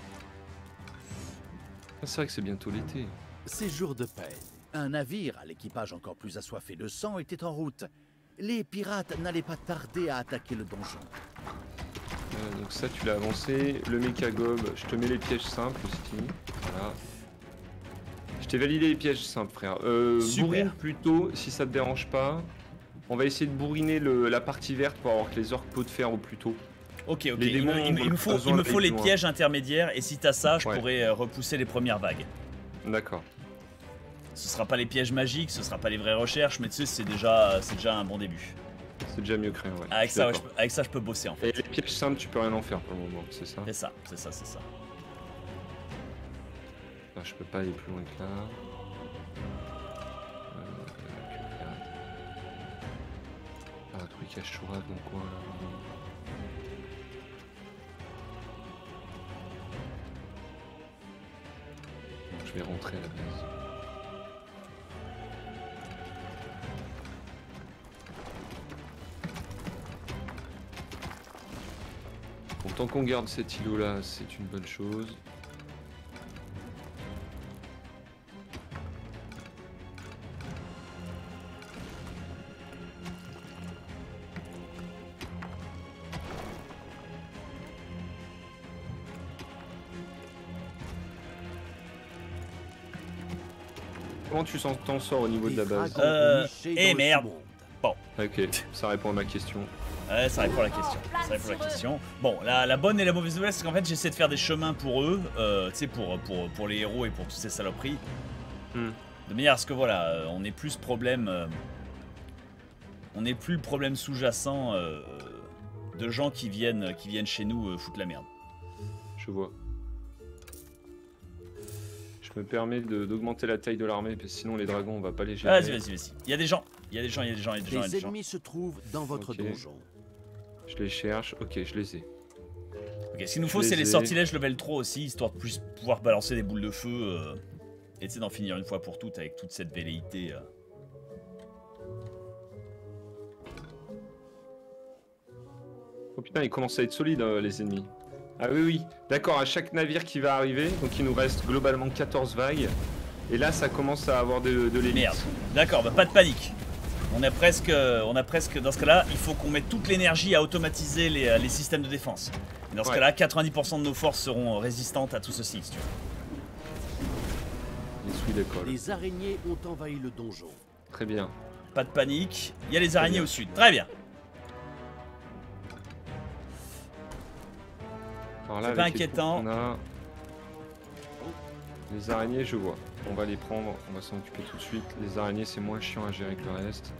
Ah, c'est vrai que c'est bientôt l'été. Ces jours de paix. Un navire à l'équipage encore plus assoiffé de sang était en route. Les pirates n'allaient pas tarder à attaquer le donjon. Euh, donc ça, tu l'as avancé. Le mécagob, je te mets les pièges simples aussi. Voilà. Je t'ai validé les pièges simples, frère. Euh, Super. bourrine plutôt, si ça te dérange pas. On va essayer de bourriner le- la partie verte pour avoir que les orques peau de fer au plus tôt. Ok, ok. Les Il démons me, il me- il me ont faut, besoin il me d'aller faut les plus loin. pièges intermédiaires. Et si t'as ça, je Ouais. pourrais euh, repousser les premières vagues. D'accord. Ce sera pas les pièges magiques, ce sera pas les vraies recherches, mais tu sais, c'est déjà, c'est déjà un bon début. C'est déjà mieux que rien, ouais. Avec Je suis ça, ouais, je d'accord. peux, avec ça, je peux bosser en fait. Et les pièges simples, tu peux rien en faire pour le moment, c'est ça? C'est ça, c'est ça, c'est ça. Ah, je peux pas aller plus loin que là. Euh, que faire? Ah, un truc à Chourac dans le coin là. Bon, je vais rentrer à la base. Bon, tant qu'on garde cet îlot là, c'est une bonne chose. Comment tu s'en- t'en sors au niveau de la Des base? dragons Euh, nichés eh, dans le merde. sous-monde. Ok, ça répond à ma question. Ouais, ça répond à la question. Ça répond à la question. Bon, la, la bonne et la mauvaise nouvelle, c'est qu'en fait, j'essaie de faire des chemins pour eux, euh, tu sais, pour, pour, pour les héros et pour toutes ces saloperies. Hmm. De manière à ce que, voilà, euh, on ait plus ce problème. euh, on n'ait plus le problème sous-jacent euh, de gens qui viennent, qui viennent chez nous euh, foutre la merde. Je vois. Je me permets d'augmenter la taille de l'armée, parce que sinon les dragons, on va pas les gérer. Vas-y, vas-y, vas-y. Il y a des gens, il y a des gens, il y a des gens, il y a des gens. il y a Les des gens. ennemis se trouvent dans votre Ok. donjon. Je les cherche. Ok, je les ai. Ok, ce qu'il nous Je faut, c'est les les ai. sortilèges level trois aussi, histoire de plus pouvoir balancer des boules de feu euh, et tu sais, d'en finir une fois pour toutes avec toute cette velléité. Euh. Oh putain, ils commencent à être solides, euh, les ennemis. Ah oui, oui. D'accord, à chaque navire qui va arriver, donc il nous reste globalement quatorze vagues. Et là, ça commence à avoir de, de l'élite. Merde. D'accord, bah pas de panique. On a presque, on a presque, dans ce cas-là, il faut qu'on mette toute l'énergie à automatiser les, les systèmes de défense. Et dans ce Ouais. cas-là, quatre-vingt-dix pour cent de nos forces seront résistantes à tout ceci, si tu veux. Les souilles d'école. Les araignées ont envahi le donjon. Très bien. Pas de panique. Il y a les araignées bien. au sud. Très bien. Alors C'est là, pas avec les inquiétant. troupes qu'on a... Les araignées, je vois. On va les prendre, on va s'en occuper tout de suite. Les araignées, c'est moins chiant à gérer que le reste.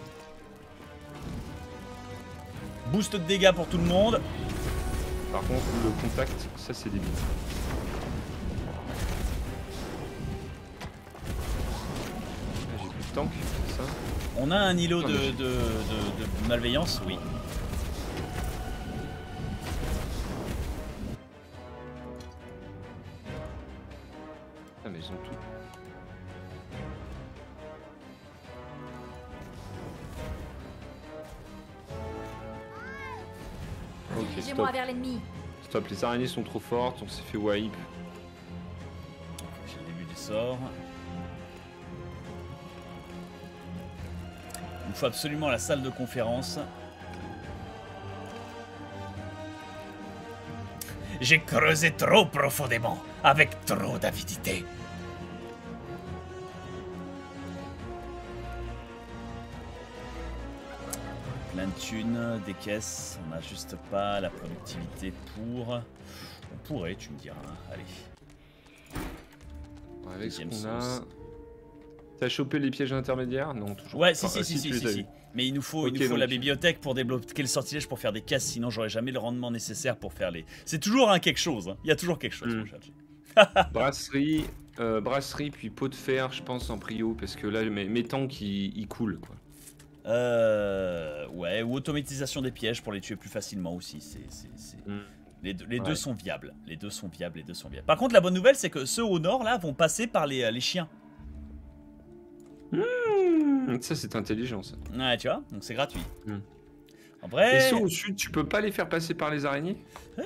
Boost de dégâts pour tout le monde. Par contre, le contact, ça c'est débile. Ah, j'ai plus de tank, c'est ça? On a un îlot Non, de, mais- de, de- de malveillance, oui. Ah, mais ils ont tout. Ok, Dirigez-moi stop. vers l'ennemi. Stop, les araignées sont trop fortes, on s'est fait wipe. J'ai le début du sort. Il me faut absolument la salle de conférence. J'ai creusé trop profondément, avec trop d'avidité. Plein de thunes, des caisses, on n'a juste pas la productivité pour... On pourrait, tu me diras, allez. Avec ce Deuxième qu'on a... sauce. T'as chopé les pièges intermédiaires? Non, toujours Ouais, pas. si, Enfin, si, euh, si, si, tu les si, as si. eu. Mais il nous faut, il Ok, nous faut donc- la bibliothèque pour débloquer le sortilège pour faire des caisses, sinon j'aurais jamais le rendement nécessaire pour faire les... C'est toujours un quelque chose, hein. Il y a toujours quelque chose. Mm. mon chat. Brasserie, euh, brasserie, puis pot de fer, je pense, en prio, parce que là, mes, mes tanks, ils, ils coulent, quoi. Euh... Ouais, ou automatisation des pièges pour les tuer plus facilement aussi. C'est, c'est, c'est- Mm. Les, deux, les Ouais. deux sont viables. Les deux sont viables, les deux sont viables. Par contre, la bonne nouvelle, c'est que ceux au nord, là, vont passer par les, les chiens. Mmh, ça, c'est intelligent, ça. Ouais, tu vois, donc c'est gratuit. Mm. En vrai... Et ceux au sud, tu peux pas les faire passer par les araignées?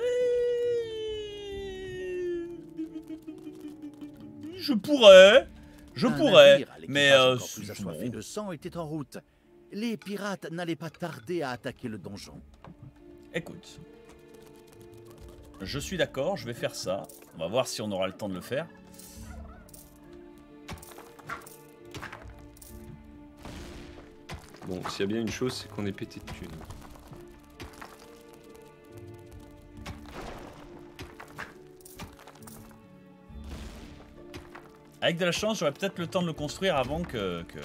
Je pourrais, je Un pourrais, navire à l'équipage mais euh, encore plus c'est assoiffé bon. de sang était en route. Les pirates n'allaient pas tarder à attaquer le donjon. Écoute, je suis d'accord, je vais faire ça. On va voir si on aura le temps de le faire. Bon, s'il y a bien une chose, c'est qu'on est pété de thunes. Avec de la chance, j'aurai peut-être le temps de le construire avant que... que...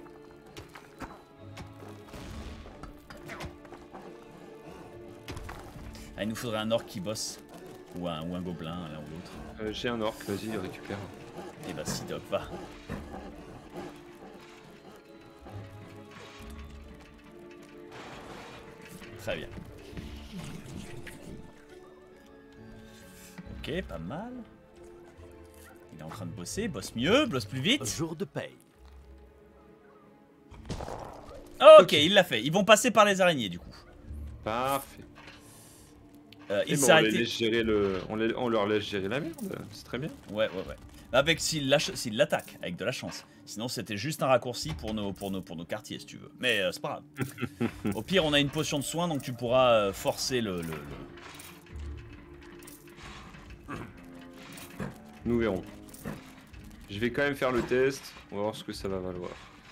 Ah, il nous faudrait un orc qui bosse. Ou un, ou un gobelin, l'un ou l'autre. Euh, J'ai un orc, vas-y, récupère. Et bah si, Doc, va. Très bien. Ok, pas mal. Il est en train de bosser, bosse mieux, bosse plus vite. Jour de paye. Ok, il l'a fait. Ils vont passer par les araignées du coup. Parfait. Euh, Et il bon, s'est on, les arrêté. laisse gérer le... on, les- on leur laisse gérer la merde, c'est très bien. Ouais, ouais, ouais. Avec s'il lâche- s'il l'attaque, avec de la chance. Sinon, c'était juste un raccourci pour nos, pour nos, pour nos quartiers, si tu veux. Mais euh, c'est pas grave. Au pire, on a une potion de soin, donc tu pourras euh, forcer le, le, le- Nous verrons. Je vais quand même faire le test, on va voir ce que ça va valoir.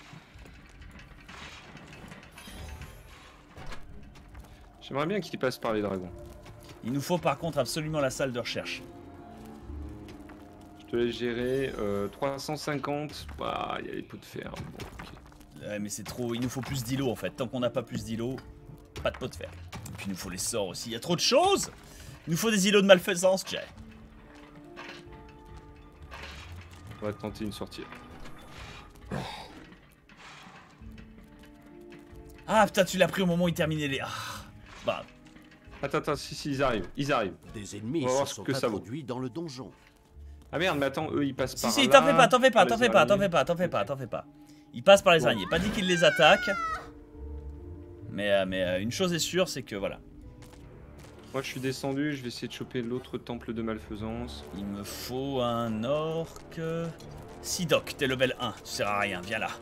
J'aimerais bien qu'il passe par les dragons. Il nous faut par contre absolument la salle de recherche. Je te laisse gérer. Euh, trois cent cinquante. Bah, il y a les pots de fer. Bon, ok. Ouais, mais c'est trop. Il nous faut plus d'îlots en fait. Tant qu'on n'a pas plus d'îlots, pas de pot de fer. puis il nous faut les sorts aussi. Il y a trop de choses. Il nous faut des îlots de malfaisance, Jay. On va tenter une sortie. Ah putain, tu l'as pris au moment où il terminait les... Ah, bah... Attends, attends, si, si, ils arrivent, ils arrivent. Des ennemis On va voir se ce sont que ça vaut. introduits dans le donjon. Ah merde, mais attends, eux ils passent Si, par si, là. t'en fais pas, t'en fais pas, par t'en les fais pas, t'en araignées. fais pas, t'en fais pas, t'en fais pas. Il passe par les Bon. araignées. Pas dit qu'il les attaque. Mais, euh, mais euh, une chose est sûre, c'est que voilà. Moi je suis descendu, je vais essayer de choper l'autre temple de malfaisance. Il me faut un orc. Sidoc, t'es level un, tu sers à rien, viens là.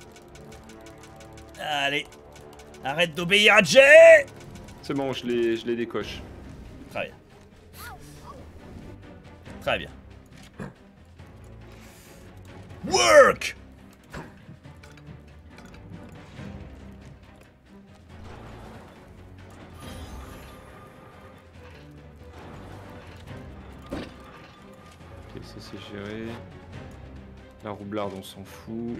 Allez. Arrête d'obéir à Jay. C'est bon, je les, je les décoche. Très bien. Très bien. Work. Ok, ça c'est géré. La roublarde, on s'en fout.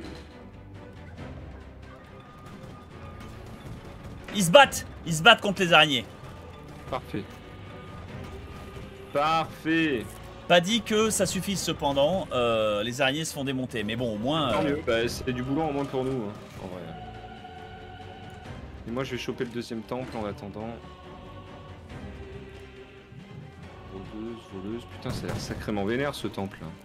Ils se battent. Ils se battent contre les araignées. Parfait. Parfait. Pas dit que ça suffise cependant. Euh, les araignées se font démonter. Mais bon, au moins... Tant euh, mieux. Bah, c'est du boulot en moins pour nous, hein, en vrai. Et moi je vais choper le deuxième temple en attendant. Voleuse, voleuse. Putain, ça a l'air sacrément vénère ce temple là.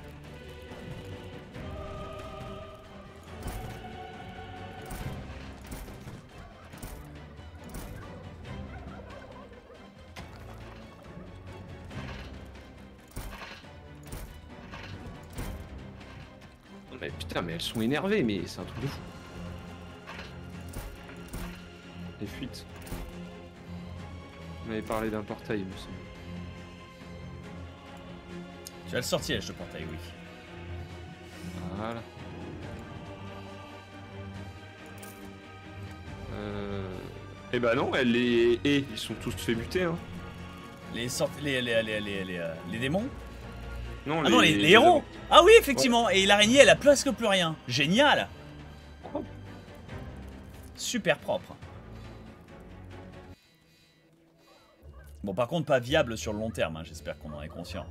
Mais putain, mais elles sont énervées, mais c'est un truc de fou. Les fuites. On avait parlé d'un portail, il me semble. Tu vas le sortir, je portail, oui. Voilà. Euh... Eh bah non, elle les... Eh, ils sont tous fait buter, hein. Les, sort... les, les, les, les, les, euh, les démons. Non, Ah non, les, les héros. avons- Ah oui, effectivement. Et l'araignée, elle a presque plus rien. Génial. Propre. Super propre. Bon, par contre, pas viable sur le long terme. Hein. J'espère qu'on en est conscient.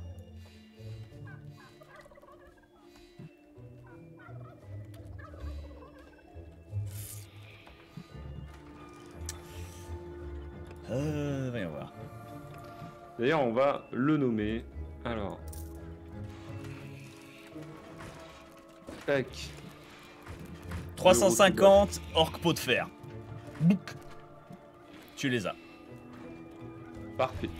Euh, voyons voir. D'ailleurs, on va le nommer. Alors. Tac. trois cent cinquante orc pot de fer. Bouc. Tu les as. Parfait.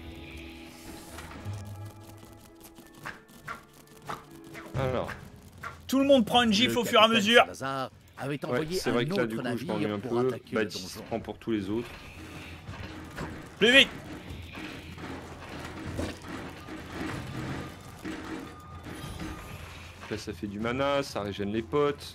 Alors. Tout le monde prend une gifle Le au fur et à capitaine mesure. Salazar avait Ouais, envoyé c'est un vrai que là, autre du coup, je navire m'ennuie un pour peu. attaquer le Baptiste donjon. prend pour tous les autres. Plus vite. Là, ça fait du mana, ça régène les potes.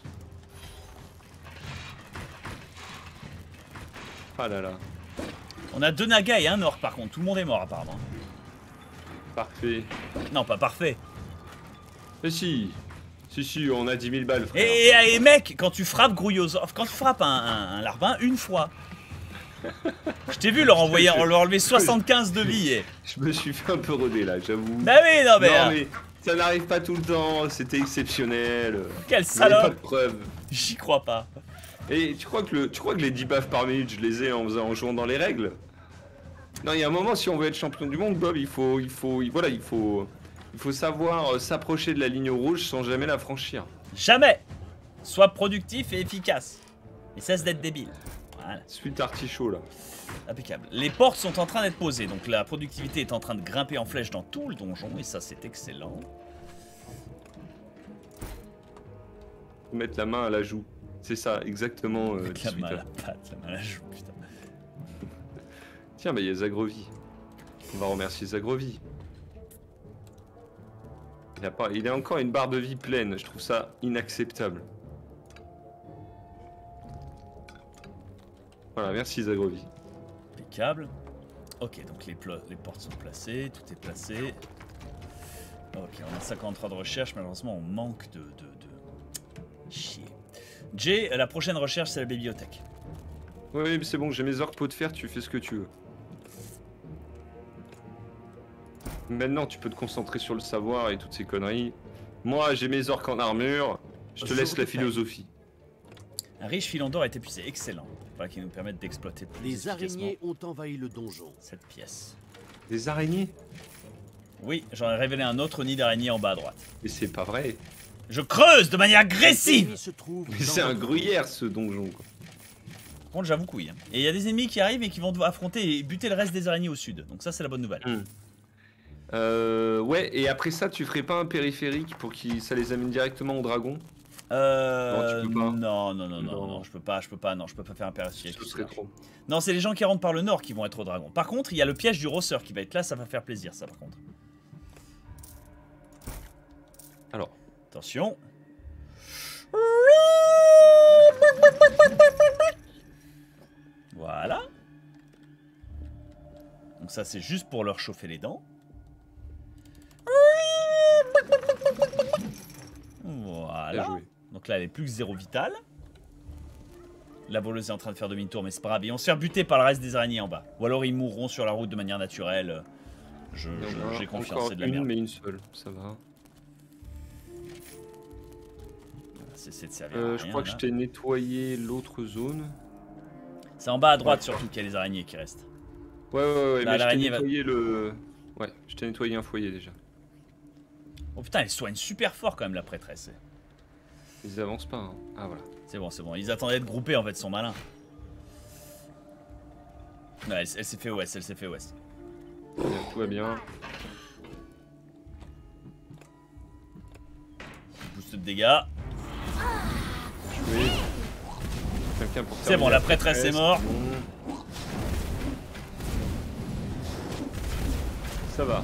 Ah là là. On a deux nagas et un orc par contre. Tout le monde est mort apparemment. Parfait. Non, pas parfait. Mais si. Si, si, on a dix mille balles, frère. Et, et, et mec, quand tu frappes Grouillosaurus, quand tu frappes un, un, un larbin une fois, je t'ai vu leur envoyer, leur enlever soixante-quinze de vie. Et... Je me suis fait un peu roder là, j'avoue. Bah oui, non mais, non, euh, mais ça n'arrive pas tout le temps, c'était exceptionnel. quel Il y avait pas de salope. preuve. J'y crois pas. Et tu crois que le, tu crois que les dix baffes par minute, je les ai en, faisant- en jouant dans les règles? Non, il y a un moment, si on veut être champion du monde, Bob, il faut, il faut, il- voilà, il faut, il faut savoir euh, s'approcher de la ligne rouge sans jamais la franchir. Jamais. Sois productif et efficace. Et cesse d'être débile. Voilà, Suite artichaut là. impeccable. Les portes sont en train d'être posées, donc la productivité est en train de grimper en flèche dans tout le donjon, et ça c'est excellent. Faut mettre la main à la joue. C'est ça, exactement. Euh, Avec la suite main à ar- la patte, la main à la joue, putain. Tiens, bah il y a Zagrovi. On va remercier Zagrovi. Il a, pas, il a encore une barre de vie pleine, je trouve ça inacceptable. Voilà, merci Zagrovi. Impeccable. Ok, donc les, plo- les portes sont placées, tout est placé. Ok, on a cinquante-trois de recherche, malheureusement on manque de... de, de... Chier. Jay, la prochaine recherche c'est la bibliothèque. Oui, oui, mais c'est bon, j'ai mes orques pots de fer, tu fais ce que tu veux. Maintenant, tu peux te concentrer sur le savoir et toutes ces conneries. Moi, j'ai mes orques en armure. Je te Jour laisse de la fête. philosophie. Un riche filon d'or est épuisé. Excellent. Voilà qui nous permettent d'exploiter plus Les efficacement araignées ont envahi le donjon. cette pièce. Des araignées? Oui, j'en ai révélé un autre nid d'araignée en bas à droite. Mais c'est pas vrai. Je creuse de manière Les agressive. ennemis se trouvent Mais dans c'est un votre gruyère ce donjon, quoi. Par contre, j'avoue que oui. hein. Et il y a des ennemis qui arrivent et qui vont devoir affronter et buter le reste des araignées au sud. Donc ça, c'est la bonne nouvelle. Hmm. Euh, ouais, et après ça, tu ferais pas un périphérique pour que ça les amène directement au dragon? Euh, Non, tu peux pas. non, non, non, non, Non. non, je peux pas, je peux pas, non, je peux pas faire un Ce périphérique. serait trop. Non, c'est les gens qui rentrent par le nord qui vont être au dragon. Par contre, il y a le piège du rosseur qui va être là, ça va faire plaisir, ça, par contre. Alors, Attention. Voilà. Donc ça, c'est juste pour leur chauffer les dents. bien Voilà. joué. Donc là, elle est plus que zéro vital. La voleuse est en train de faire demi-tour, mais c'est pas grave. Ils vont se faire buter par le reste des araignées en bas. Ou alors ils mourront sur la route de manière naturelle. Je- Il y en je- a J'ai confiance, encore c'est de la une, merde. mais une seule, ça va. C'est c'est de servir Euh, à je rien, crois que là. je t'ai nettoyé l'autre zone. C'est en bas à droite Ouais. surtout qu'il y a les araignées qui restent. Ouais, ouais, ouais, Là, mais je t'ai l'araignée va- nettoyé le... Ouais, je t'ai nettoyé un foyer déjà. Oh putain, elle soigne super fort quand même la prêtresse. Ils avancent pas, hein. Ah, voilà. C'est bon, c'est bon. Ils attendaient de grouper en fait, ils sont malins. Ouais, elle, elle s'est fait ouest, elle s'est fait ouest. Bien, tout va bien. Boost de dégâts. Oui. Quelqu'un pour C'est bon, terminer la prêtresse est morte. Bon. Ça va,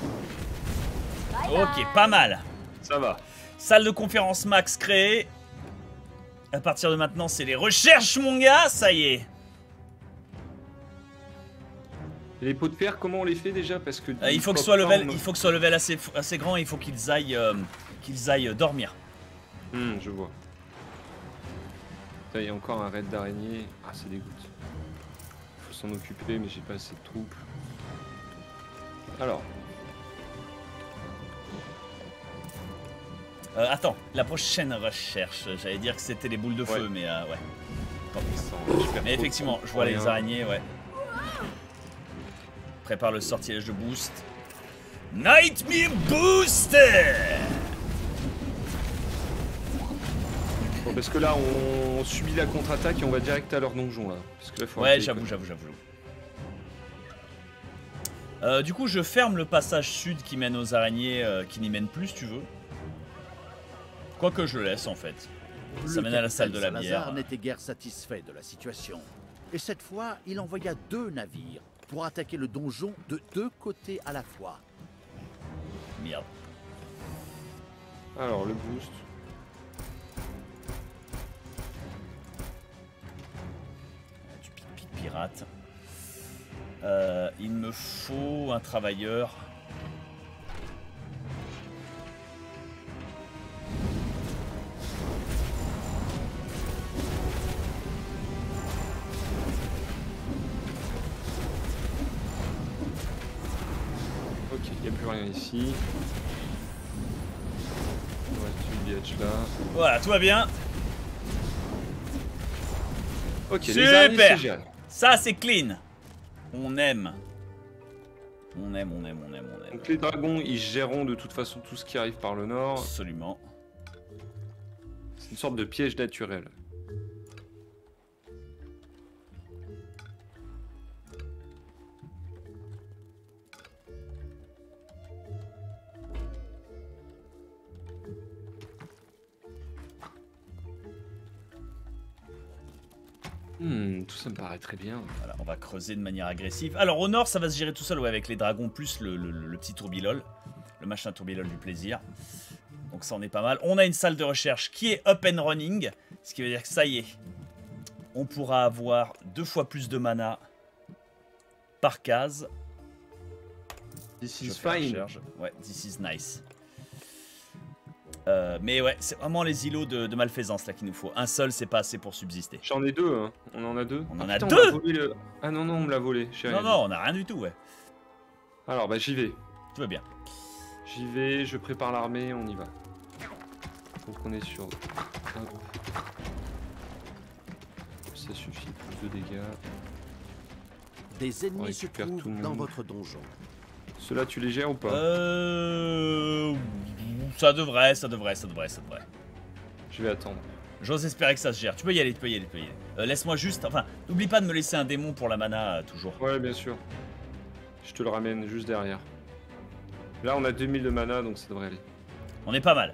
Ok, pas mal. ça va. Salle de conférence max créée. À partir de maintenant, c'est les recherches, mon gars, ça y est. Et les pots de fer, comment on les fait déjà? Parce que Euh, il faut que ce soit level, il faut que ce soit level assez, assez grand et il faut qu'ils aillent, euh, qu'ils aillent dormir. Hmm, je vois. Putain, il y a encore un raid d'araignée. Ah, ça dégoûte. Faut s'en occuper, mais j'ai pas assez de troupes. Alors, Euh, attends, la prochaine recherche, j'allais dire que c'était les boules de feu, Ouais. mais euh, ouais. Tant pis. attends, je perds Mais trop de effectivement, temps je pour vois les rien. araignées, ouais. Prépare le sortilège de boost. Nightmare Booster. Bon, parce que là, on subit la contre-attaque et on va direct à leur donjon là. Parce que là, faut Ouais, arrêter, j'avoue, quoi. j'avoue, j'avoue. Euh, du coup, je ferme le passage sud qui mène aux araignées, euh, qui n'y mène plus, si tu veux. Quoique je le laisse, en fait. Ça Le mène à la salle de la capitaine bière. Salazar n'était guère satisfait de la situation. Et cette fois, il envoya deux navires pour attaquer le donjon de deux côtés à la fois. Merde. Alors, le boost. Du pic-pic pirate. Euh, il me faut un travailleur. Ok, il n'y a plus rien ici. On reste une biatch là. Voilà, tout va bien. Ok, Super. les araignées, c'est génial. Ça, c'est clean. On aime. On aime, on aime, on aime, on aime. Donc les dragons, ils géreront de toute façon tout ce qui arrive par le nord. Absolument. C'est une sorte de piège naturel. Hmm, tout ça me paraît très bien. Voilà, on va creuser de manière agressive. Alors au nord, ça va se gérer tout seul, ouais, avec les dragons plus le, le- le petit tourbilol. Le machin tourbilol du plaisir. Donc ça en est pas mal. On a une salle de recherche qui est up and running. Ce qui veut dire que ça y est. On pourra avoir deux fois plus de mana par case. This Je is fais la fine. recherche. Ouais, this is nice. Euh, mais ouais, c'est vraiment les îlots de, de malfaisance là qu'il nous faut. Un seul, c'est pas assez pour subsister. J'en ai deux, hein. On en a deux. On Ah, en a putain, deux m'a volé le- Ah non, non, on me l'a volé. j'ai Non, rien non, on a rien du tout, ouais. dit. Alors, bah j'y vais. Tout va bien. J'y vais, je prépare l'armée, on y va. Donc on est sur... Hop. Ça suffit, plus de dégâts. Des On ennemis se récupère tout trouvent le dans monde. votre donjon. Ceux-là, tu les gères ou pas? Euh... Ça devrait, ça devrait, ça devrait, ça devrait. Je vais attendre. J'ose espérer que ça se gère. Tu peux y aller, tu peux y aller, tu peux y aller. Euh, Laisse-moi juste... Enfin, n'oublie pas de me laisser un démon pour la mana, euh, toujours. Ouais, bien sûr. Je te le ramène juste derrière. Là, on a deux mille de mana, donc ça devrait aller. On est pas mal.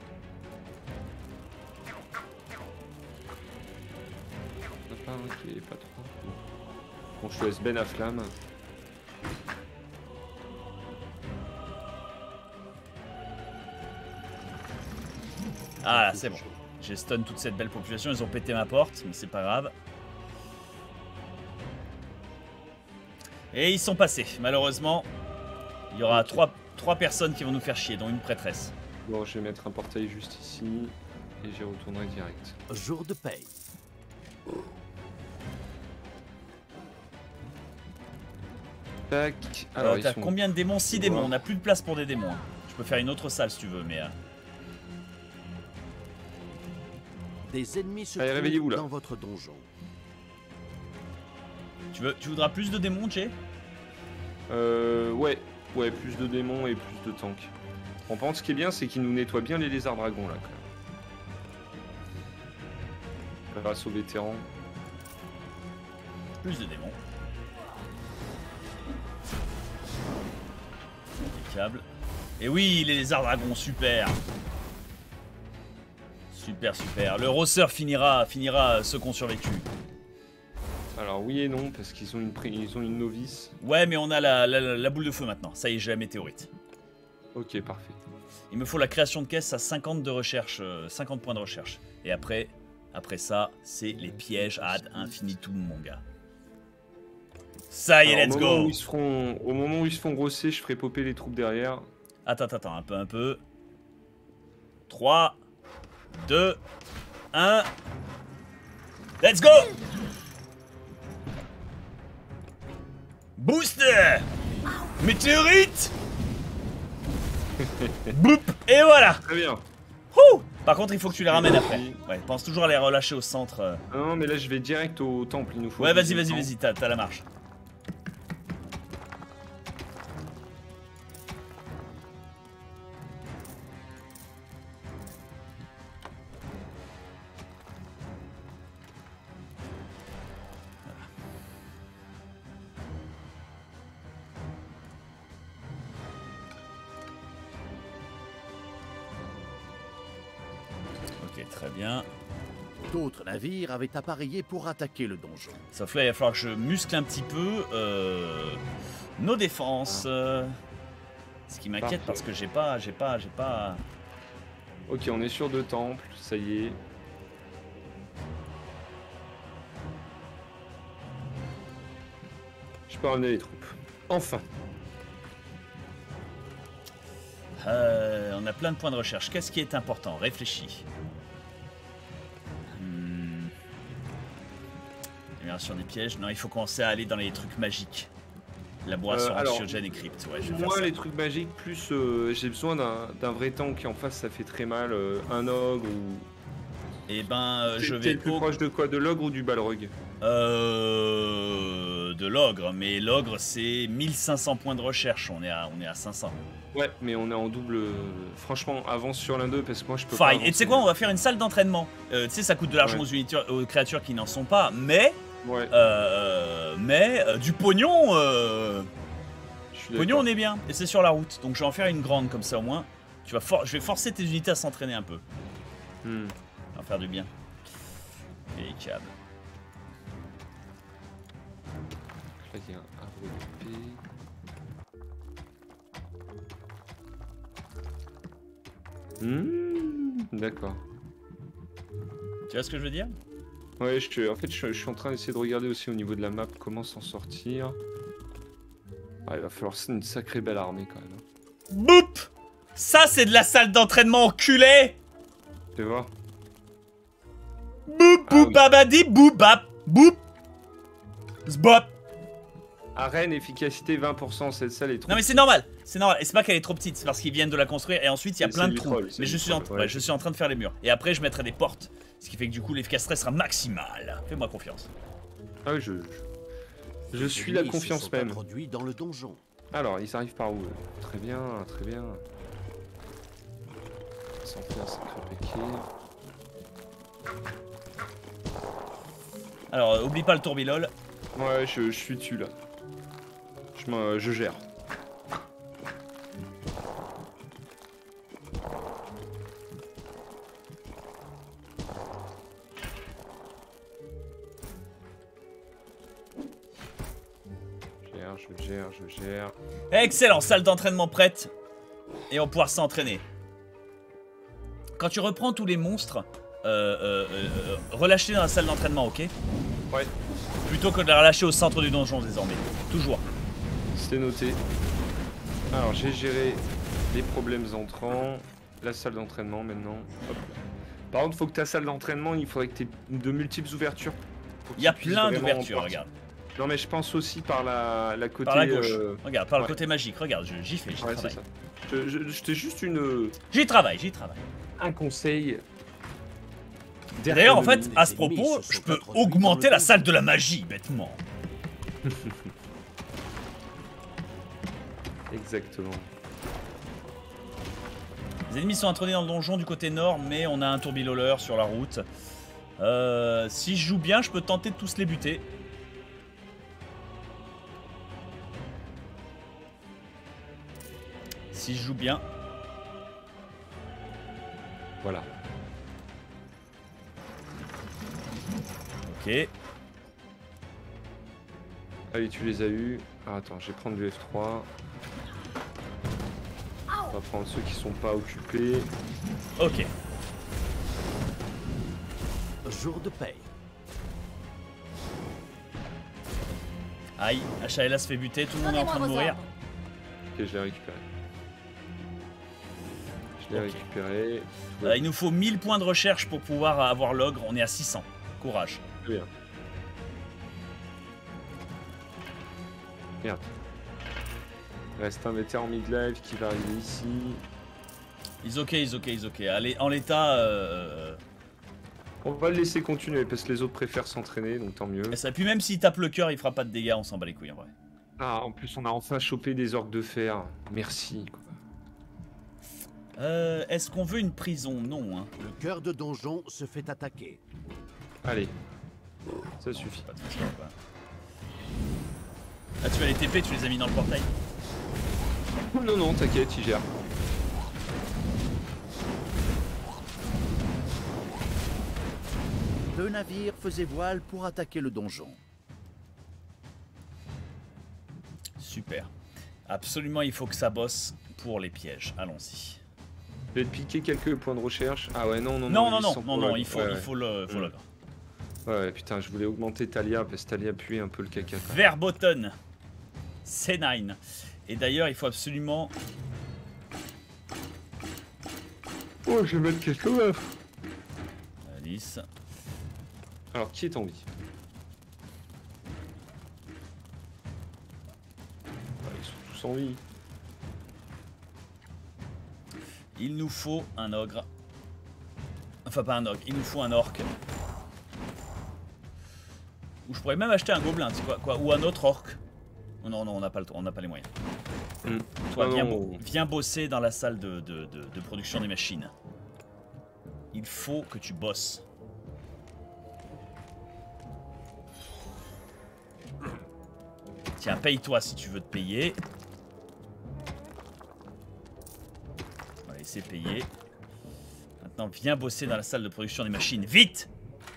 On a pas un qui est pas trop. Bon, je te laisse Ben à flamme. Ah là, c'est bon. J'ai stun toute cette belle population. Ils ont pété ma porte, mais c'est pas grave. Et ils sont passés. Malheureusement, il y aura Ok. trois, trois personnes qui vont nous faire chier, dont une prêtresse. Bon, je vais mettre un portail juste ici. Et j'y retournerai direct. Jour de paye. Tac. Alors, Euh, ils T'as sont... combien de démons? six démons. Voilà. On n'a plus de place pour des démons. hein. Je peux faire une autre salle si tu veux, mais... euh, Des ennemis se Allez, réveillez-vous, trouvent là. dans votre donjon. Tu, veux, tu voudras plus de démons, Jay? Euh, ouais. Ouais, plus de démons et plus de tanks. En pense, ce qui est bien, c'est qu'ils nous nettoient bien les lézards dragons, là, quand même. Grâce aux vétérans. Plus de démons. Impeccable. Et oui, les lézards dragons, super. Super, super. Le rosseur finira, finira ceux qui ont survécu. Alors, oui et non, parce qu'ils ont une, pri- ils ont une novice. Ouais, mais on a la, la- la boule de feu maintenant. Ça y est, j'ai la météorite. Ok, parfait. Il me faut la création de caisse à cinquante de recherche, euh, cinquante points de recherche. Et après, après ça, c'est les pièges ad infinitum, mon gars. Ça y est, Alors, let's au moment go. où ils se feront- Au moment où ils se font grosser, je ferai popper les troupes derrière. Attends, attends, attends, un peu, un peu. trois, deux, un. Let's go. Booster. Météorite. Boop. Et voilà. Très bien. Ouh. Par contre, il faut que tu les ramènes après. Ouais, pense toujours à les relâcher au centre. euh. Ah non, mais là, je vais direct au temple. Il nous faut. Ouais, vas-y, dix vas-y, temps. vas-y, t'as t'as la marche. Ok, très bien. D'autres navires avaient appareillé pour attaquer le donjon. Sauf là, il va falloir que je muscle un petit peu euh, nos défenses. euh, ce qui m'inquiète Parfait. parce que j'ai pas, j'ai pas, j'ai pas. Ok, on est sur deux temples. Ça y est. Je peux ramener les troupes. Enfin. Euh, on a plein de points de recherche. Qu'est-ce qui est important? Réfléchis. Hmm. Génération des pièges. Non, il faut commencer à aller dans les trucs magiques. Laboration, Euh, alors, anxiogène et crypte. Ouais, je vais faire Moi, ça. les trucs magiques, plus euh, j'ai besoin d'un d'un vrai tank qui en face, ça fait très mal. euh, un ogre ou. Et ben, euh, je T'es- t'es vais le plus au- proche de quoi? De l'ogre ou du balrog? Euh, de l'ogre, mais l'ogre c'est mille cinq cents points de recherche, on est à, on est à cinq cents. Ouais, mais on est en double. euh, Franchement, avance sur l'un d'eux parce que moi je peux pas. Fine, et tu sais quoi, on va faire une salle d'entraînement. Euh, tu sais, ça coûte de l'argent Ouais. aux, unités- aux créatures qui n'en sont pas, mais, Ouais, euh, mais euh, du pognon, euh, je suis pognon d'accord. on est bien, et c'est sur la route. Donc je vais en faire une grande comme ça au moins. Tu vas for- je vais forcer tes unités à s'entraîner un peu, Hmm. ça va faire du bien. Impeccable. Là, il y a un arbre d'épée. Hmm, d'accord. Tu vois ce que je veux dire? Ouais, je, suis- en fait, je, je suis en train d'essayer de regarder aussi au niveau de la map comment s'en sortir. Ah, il va falloir une sacrée belle armée quand même. Boop. Ça c'est de la salle d'entraînement enculé. Tu vois? Boop Ah boop oui. babadi boop bap boop zbop. Arène, efficacité vingt pour cent, cette salle est trop. Non mais c'est normal. C'est normal, et c'est pas qu'elle est trop petite, c'est parce qu'ils viennent de la construire et ensuite il y a C'est- plein c'est de du trous. troll, c'est Mais du je suis, en... troll, ouais, ouais. je suis en train de faire les murs. Et après je mettrai des portes. Ce qui fait que du coup l'efficacité sera maximale. Fais-moi confiance. Ah oui, je, je, je suis la Ennemis se confiance sont même. introduits dans le donjon. Alors, ils arrivent par où eux? Très bien, très bien. Sans faire sacré péché. Alors euh, oublie pas le tourbilol. Ouais, je, je suis dessus là. Je, m'en- je gère. Je gère, je gère, je gère. Excellent, salle d'entraînement prête. Et on va pouvoir s'entraîner. Quand tu reprends tous les monstres, euh, euh, euh, relâche-les dans la salle d'entraînement, ok? Ouais, Plutôt que de les relâcher au centre du donjon désormais. Toujours. c'était noté. Alors, j'ai géré les problèmes entrants. La salle d'entraînement maintenant. Hop. Par contre, faut que ta salle d'entraînement, il faudrait que tu aies de multiples ouvertures. pour Il y a qu'ils puissent plein vraiment d'ouvertures, partir. regarde. Non, mais je pense aussi par la, la côté. Par la gauche. euh, Regarde, par le ouais. côté magique. Regarde, je- j'y fais, j'y Ouais, c'est travaille. ça. Je, je, je t'ai juste une, J'y travaille, j'y travaille. un conseil. Et D'ailleurs, en fait, d'ergonomie. à ce ennemis propos, se je sont peux introduits augmenter dans le la salle donjon. de la magie, bêtement. Exactement. Les ennemis sont introduits dans le donjon du côté nord, mais on a un tourbiloleur sur la route. Euh, si je joue bien, je peux tenter de tous les buter. Si je joue bien. Voilà. Ok. Allez, tu les as eus. Ah, attends, je vais prendre du F trois. On va prendre ceux qui sont pas occupés. Ok. Jour de paye. Aïe, Achaela se fait buter, tout le monde est en train de Donnez-moi vos mourir. ordres. Ok, je l'ai récupéré. Je l'ai Ok. récupéré. Tout Euh, va il nous faut mille points de recherche pour pouvoir avoir l'ogre, on est à six cents. Courage. bien. Merde. Il reste un vétéran mid-life qui va arriver ici. Ils ok, ils ok, ils ok. Allez, en l'état, euh... On va le laisser continuer parce que les autres préfèrent s'entraîner, donc tant mieux. et ça, puis même s'il tape le cœur, il fera pas de dégâts, on s'en bat les couilles en vrai. Ah, en plus, on a enfin chopé des orques de fer. Merci. quoi. Euh, est-ce qu'on veut une prison? Non, hein. Le cœur de donjon se fait attaquer. Allez. Ça suffit. Pas de façon, quoi. Ah, tu as les T P, tu les as mis dans le portail? Non, non, t'inquiète, il gère. Deux navires faisaient voile pour attaquer le donjon. Super. Absolument, il faut que ça bosse pour les pièges. Allons-y. Je vais te piquer quelques points de recherche. Ah ouais, non, non, Non, non, ils non, sont non, pour non, l'ogre. il faut, Ouais, il ouais. faut le, faut Mm. l'ogre. Ouais, ouais, putain, je voulais augmenter Talia parce que Talia pue un peu le caca. quoi. Verboten. C neuf. Et d'ailleurs, il faut absolument... Oh, je vais mettre quelque chose. Alice. Alors, qui est en vie? Ah, ils sont tous en vie. Il nous faut un ogre. Enfin, pas un ogre, il nous faut un orc. Ou je pourrais même acheter un gobelin, tu sais quoi, quoi, ou un autre orc. Oh non, non, on n'a pas, le- on n'a pas les moyens. Hmm. Toi, Ah viens, non. bo- viens bosser dans la salle de, de- de- de production des machines. Il faut que tu bosses. Tiens, paye-toi si tu veux te payer. On va laisser payer. Maintenant, viens bosser dans la salle de production des machines. Vite!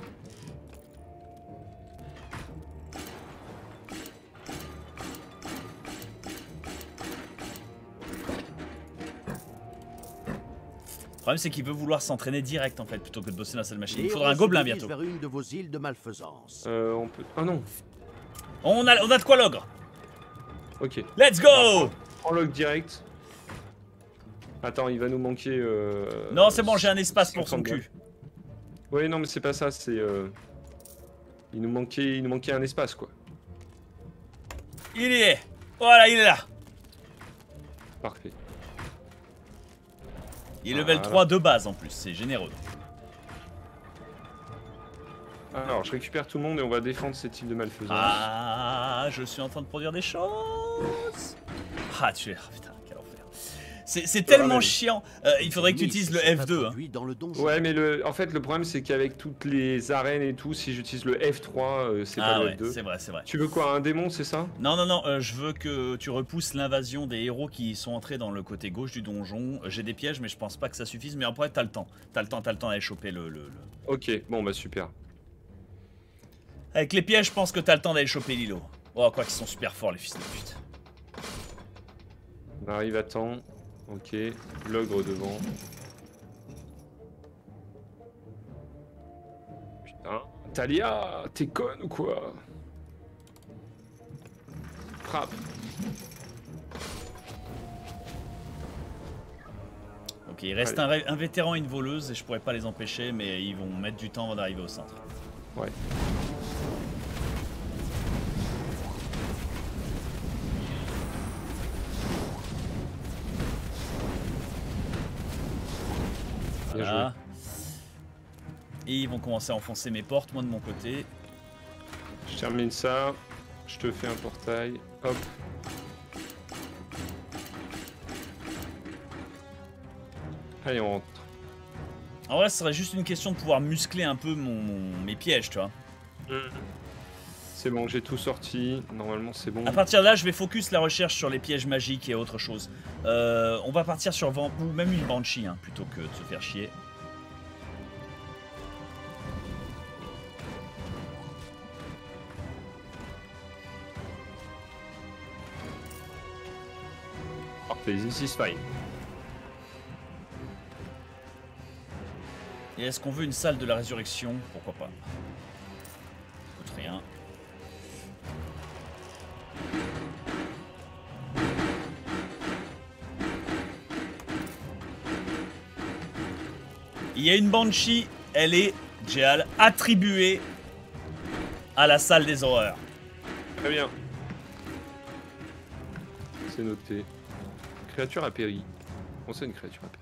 Le problème, c'est qu'il veut vouloir s'entraîner direct en fait, plutôt que de bosser dans la salle de machine. Il Les faudra un héros gobelin se dirigent bientôt. vers une de vos îles de malfaisance. Euh, on peut. Ah non. On a, on a de quoi l'ogre. Ok. Let's go! En log direct. Attends, il va nous manquer. Euh... Non, c'est bon, j'ai un espace pour son cinquante-neuf. cul. Oui, non, mais c'est pas ça. C'est. Euh... Il nous manquait, il nous manquait un espace, quoi. Il y est. Voilà, il est là. Parfait. Il est level Voilà. trois de base en plus, c'est généreux. Alors, je récupère tout le monde et on va défendre cette île de malfaisance. Ah, je suis en train de produire des choses. Ah, tu es... ah, putain, quel enfer. C'est c'est tellement mais- chiant. Euh, il faudrait que tu utilises le F deux. Hein. Dans le donjon. Ouais, mais le, en fait, le problème, c'est qu'avec toutes les arènes et tout, si j'utilise le F trois, euh, c'est Ah pas le ouais, F deux. c'est vrai, c'est vrai. Tu veux quoi, un démon, c'est ça? Non, non, non, euh, je veux que tu repousses l'invasion des héros qui sont entrés dans le côté gauche du donjon. Euh, J'ai des pièges, mais je pense pas que ça suffise. Mais après, t'as le temps. T'as le temps, t'as le temps d'aller choper le, le, le- Ok, bon, bah super. Avec les pièges, je pense que t'as le temps d'aller choper l'îlot. Oh, quoi qu'ils sont super forts, les fils de pute. On arrive à temps. Ok, l'ogre devant. Putain, Talia, t'es conne ou quoi? Frappe. Ok, il reste un, un vétéran et une voleuse, et je pourrais pas les empêcher, mais ils vont mettre du temps avant d'arriver au centre. Ouais. Bien Voilà. Et ils vont commencer à enfoncer mes portes, moi de mon côté. Je termine ça. Je te fais un portail. Hop. Allez, on rentre. En vrai, ce serait juste une question de pouvoir muscler un peu mon, mon- mes pièges, tu vois. C'est bon, j'ai tout sorti. Normalement, c'est bon. À partir de là, je vais focus la recherche sur les pièges magiques et autre chose. Euh, on va partir sur Van- ou même une Banshee, hein, plutôt que de se faire chier. Parfait, this is fine. Et est-ce qu'on veut une salle de la résurrection? Pourquoi pas. Coûte rien. Il y a une Banshee, elle est, Jéal, attribuée à la salle des horreurs. Très bien. C'est noté. Créature a péri. On sait une créature a péri.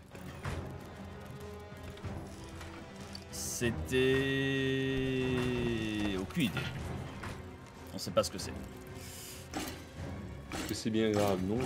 C'était... aucune idée. On sait pas ce que c'est. Est-ce que c'est bien grave? Non.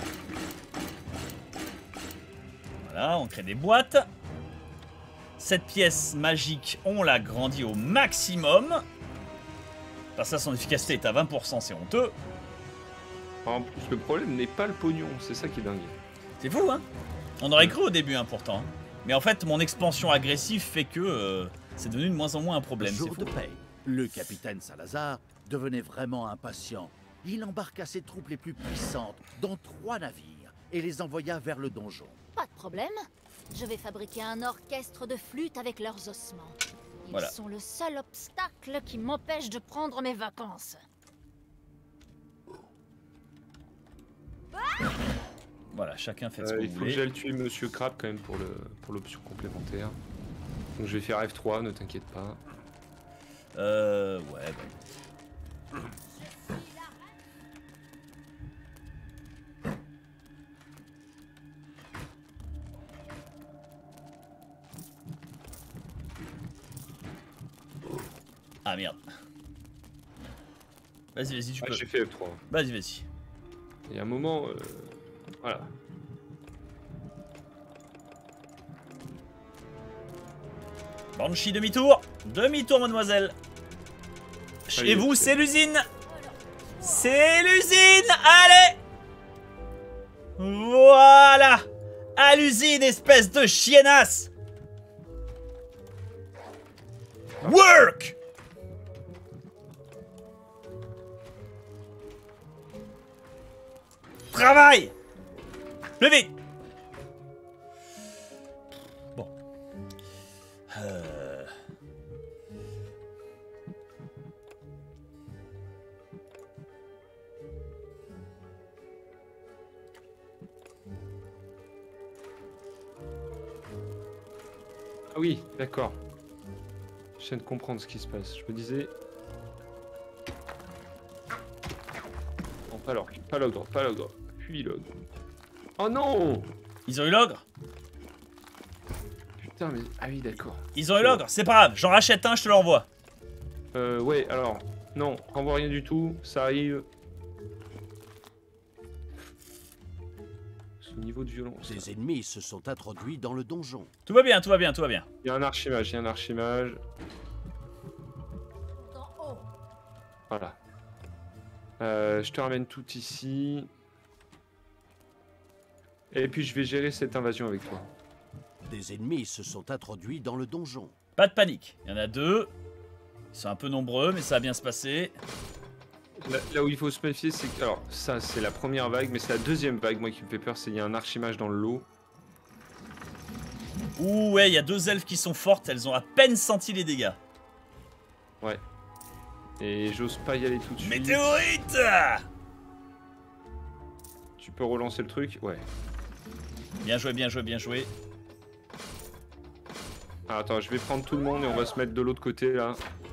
Voilà, on crée des boîtes. Cette pièce magique, on l'a grandie au maximum. Parce que ça, son efficacité est à vingt pour cent, c'est honteux. En plus, le problème n'est pas le pognon, c'est ça qui est dingue. C'est fou, hein? On aurait cru au début, hein, pourtant. Mais en fait, mon expansion agressive fait que euh, c'est devenu de moins en moins un problème. Jour C'est de fou. paix, le capitaine Salazar devenait vraiment impatient. Il embarqua ses troupes les plus puissantes dans trois navires et les envoya vers le donjon. Pas de problème. Je vais fabriquer un orchestre de flûtes avec leurs ossements. Ils Voilà. sont le seul obstacle qui m'empêche de prendre mes vacances. Voilà, chacun fait ce Euh, que il vous faut que voulez. j'aille tuer Monsieur Crab quand même pour le pour l'option complémentaire. Donc je vais faire F trois, ne t'inquiète pas. Euh... Ouais, bah... Ah merde. Vas-y, vas-y, tu Ah, peux. j'ai fait F trois. Vas-y, vas-y. Il y a un moment, euh, voilà. Banshee, demi-tour. Demi-tour, mademoiselle. Chez Allez, vous, c'est- c'est l'usine. C'est l'usine. Allez. Voilà. À l'usine, espèce de chiennasse. Work. Travail. Plus vite. Bon. Euh... Ah oui, d'accord. Je viens de comprendre ce qui se passe. Je me disais. Non, pas l'orque, pas l'ogre, pas l'ogre. Puis l'ogre. Oh non! Ils ont eu l'ogre? Putain, mais. Ah oui, d'accord. Ils ont eu l'ogre? C'est pas grave, j'en rachète un, je te l'envoie. Euh, ouais, alors. Non, renvoie rien du tout, ça arrive. Ce niveau de violence. Des ennemis se sont introduits dans le donjon. Tout va bien, tout va bien, tout va bien. Il y a un archimage, il y a un archimage. Voilà. Euh, je te ramène tout ici. Et puis je vais gérer cette invasion avec toi. Des ennemis se sont introduits dans le donjon. Pas de panique, il y en a deux. Ils sont un peu nombreux, mais ça va bien se passer. Là, là où il faut se méfier, c'est que... Alors, ça, c'est la première vague, mais c'est la deuxième vague, moi, qui me fait peur. C'est qu'il y a un archimage dans le lot. Ouh, ouais, il y a deux elfes qui sont fortes, elles ont à peine senti les dégâts. Ouais. Et j'ose pas y aller tout de suite. Météorite! Tu peux relancer le truc? Ouais. Bien joué, bien joué, bien joué. Ah, attends, je vais prendre tout le monde et on va se mettre de l'autre côté, là.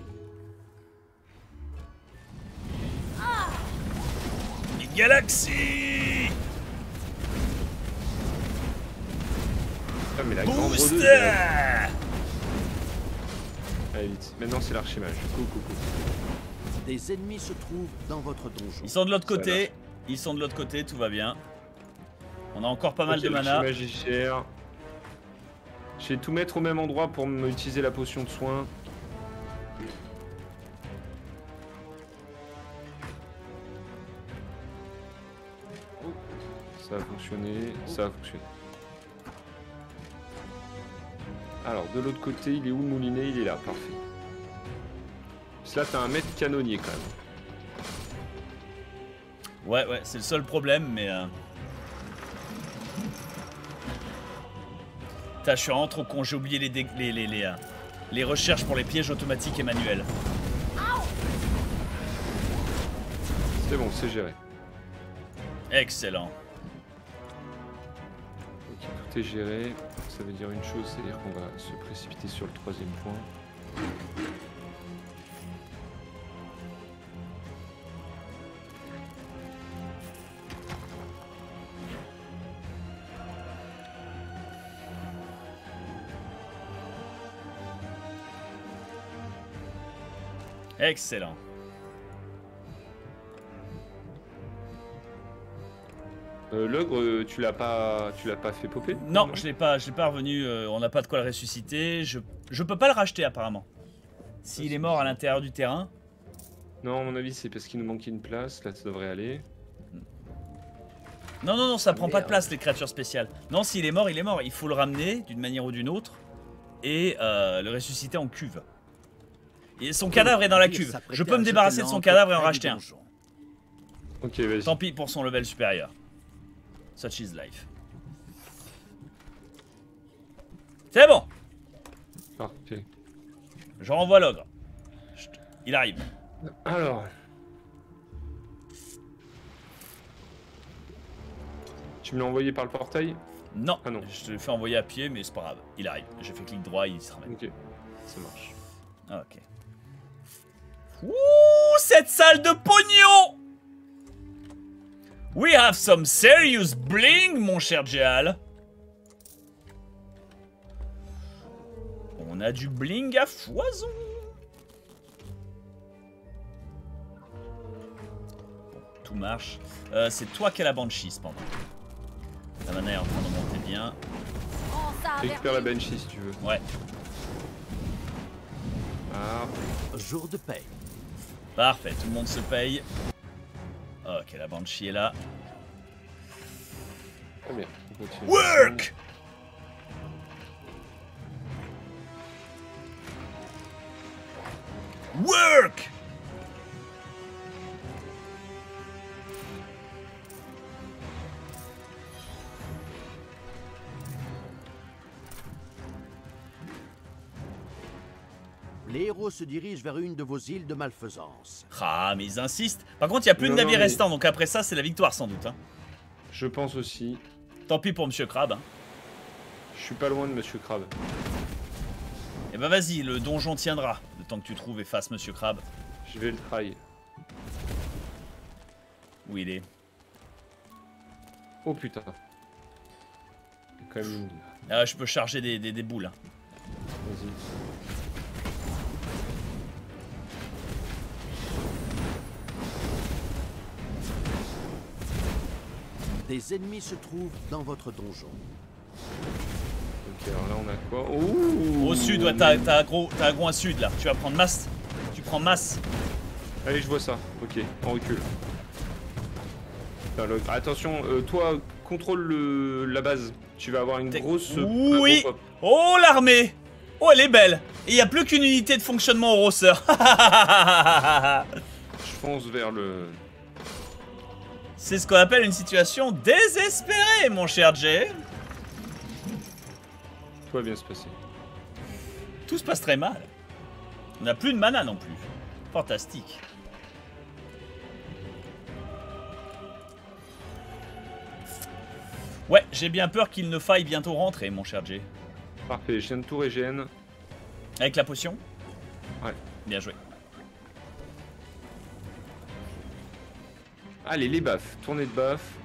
Les galaxies! Ah, mais la grande Booster! rodeuse, là. Allez, vite. Maintenant, c'est l'archimage. Coucou, coucou. Des ennemis se trouvent dans votre donjon. Ils sont de l'autre Ça côté, ils sont de l'autre côté, tout va bien. On a encore pas mal Ok, de mana. l'archimage, il gère. Je vais tout mettre au même endroit pour me utiliser la potion de soin. Ça a fonctionné, ça a fonctionné. Alors, de l'autre côté, il est où le moulinet? Il est là, parfait. Parce que là, t'as un maître canonnier quand même. Ouais, ouais, c'est le seul problème, mais... Euh... Putain, je suis vraiment trop con, j'ai oublié les, dé... les, les, les, euh... les recherches pour les pièges automatiques et manuels. C'est bon, c'est géré. Excellent. Ok, tout est géré. Ça veut dire une chose, c'est-à-dire qu'on va se précipiter sur le troisième point. Excellent. Euh, L'ogre, euh, tu l'as pas, tu l'as pas fait popper? Non, je l'ai pas, je l'ai pas revenu, euh, on n'a pas de quoi le ressusciter. Je, je peux pas le racheter apparemment. S'il est mort à l'intérieur du terrain. Non, à mon avis, c'est parce qu'il nous manquait une place. Là, ça devrait aller. Non, non, non, ça prend pas de Merde. place les créatures spéciales. Non, s'il est mort, il est mort. Il faut le ramener d'une manière ou d'une autre et euh, le ressusciter en cuve. Et son cadavre est dans la cuve. Je peux me débarrasser de son cadavre et en racheter un. Ok, vas-y. Tant pis pour son level supérieur. Such is life. C'est bon. Parfait. Je renvoie l'ogre. Chut. Il arrive. Alors. Tu me l'as envoyé par le portail? Non, Ah non. je te le fais envoyer à pied, mais c'est pas grave. Il arrive. J'ai fait clic droit, il se ramène. Ok, ça marche. Ok. Ouh, cette salle de pognon! We have some serious bling, mon cher Jéal. On a du bling à foison. Bon, tout marche. Euh, c'est toi qui as la banshee, cependant. La mana est en train de monter bien. Récupère la banshee si tu veux. Ouais. Ah, Jour de paix. Parfait, tout le monde se paye. Ok, la banshee est là. très bien. On continue. Work! Work! Les héros se dirigent vers une de vos îles de malfaisance. Ah, mais ils insistent. Par contre, il n'y a plus Non, de navires non, mais- restants, donc après ça, c'est la victoire sans doute. Hein. Je pense aussi. Tant pis pour Monsieur Crabbe. Hein. Je suis pas loin de Monsieur Crabbe. Et bah vas-y, le donjon tiendra. Le temps que tu trouves et fasses Monsieur Crabbe. Je vais le trahir. Où il est. Oh putain. quand même une... Ah, je peux charger des, des, des boules. Hein. Vas-y. Des ennemis se trouvent dans votre donjon. Ok, alors là on a quoi? Ouh. Au sud, ouais, t'as t'as gros, t'as gros un sud là. Tu vas prendre masse. Tu prends masse. Allez, je vois ça. Ok, on recule. Putain, l'autre- Attention, euh, toi, contrôle le... la base. Tu vas avoir une T'es- grosse... Oui. un gros pop. Oh, l'armée. Oh, elle est belle. Et il n'y a plus qu'une unité de fonctionnement au rosseur. Je fonce vers le... C'est ce qu'on appelle une situation désespérée, mon cher Jay. Tout va bien se passer. Tout se passe très mal. On n'a plus de mana non plus. Fantastique. Ouais, j'ai bien peur qu'il ne faille bientôt rentrer, mon cher Jay. Parfait, je viens de tout régène. Avec la potion? Ouais. Bien joué. Allez, les baffes. Tournée de baffes.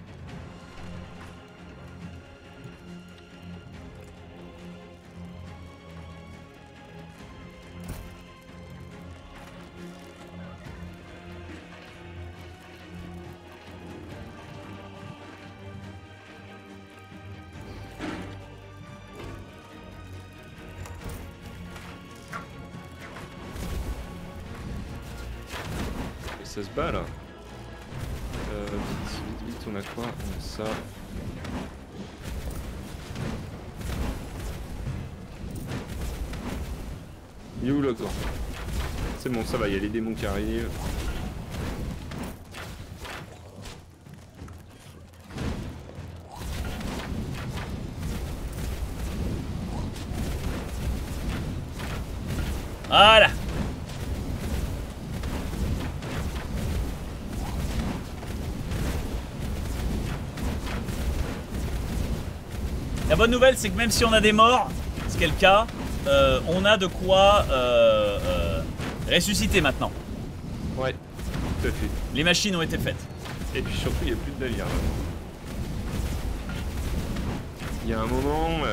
Et ça se bat là. Euh, vite, vite, vite, on a quoi? On a ça. Il est où l'autre? C'est bon, ça va, il y a les démons qui arrivent. Voilà. La bonne nouvelle, c'est que même si on a des morts, ce qui est le cas, euh, on a de quoi euh, euh, ressusciter maintenant. Ouais, tout à fait. Les machines ont été faites. Et puis surtout, il n'y a plus de navires. là. Il y a un moment... euh,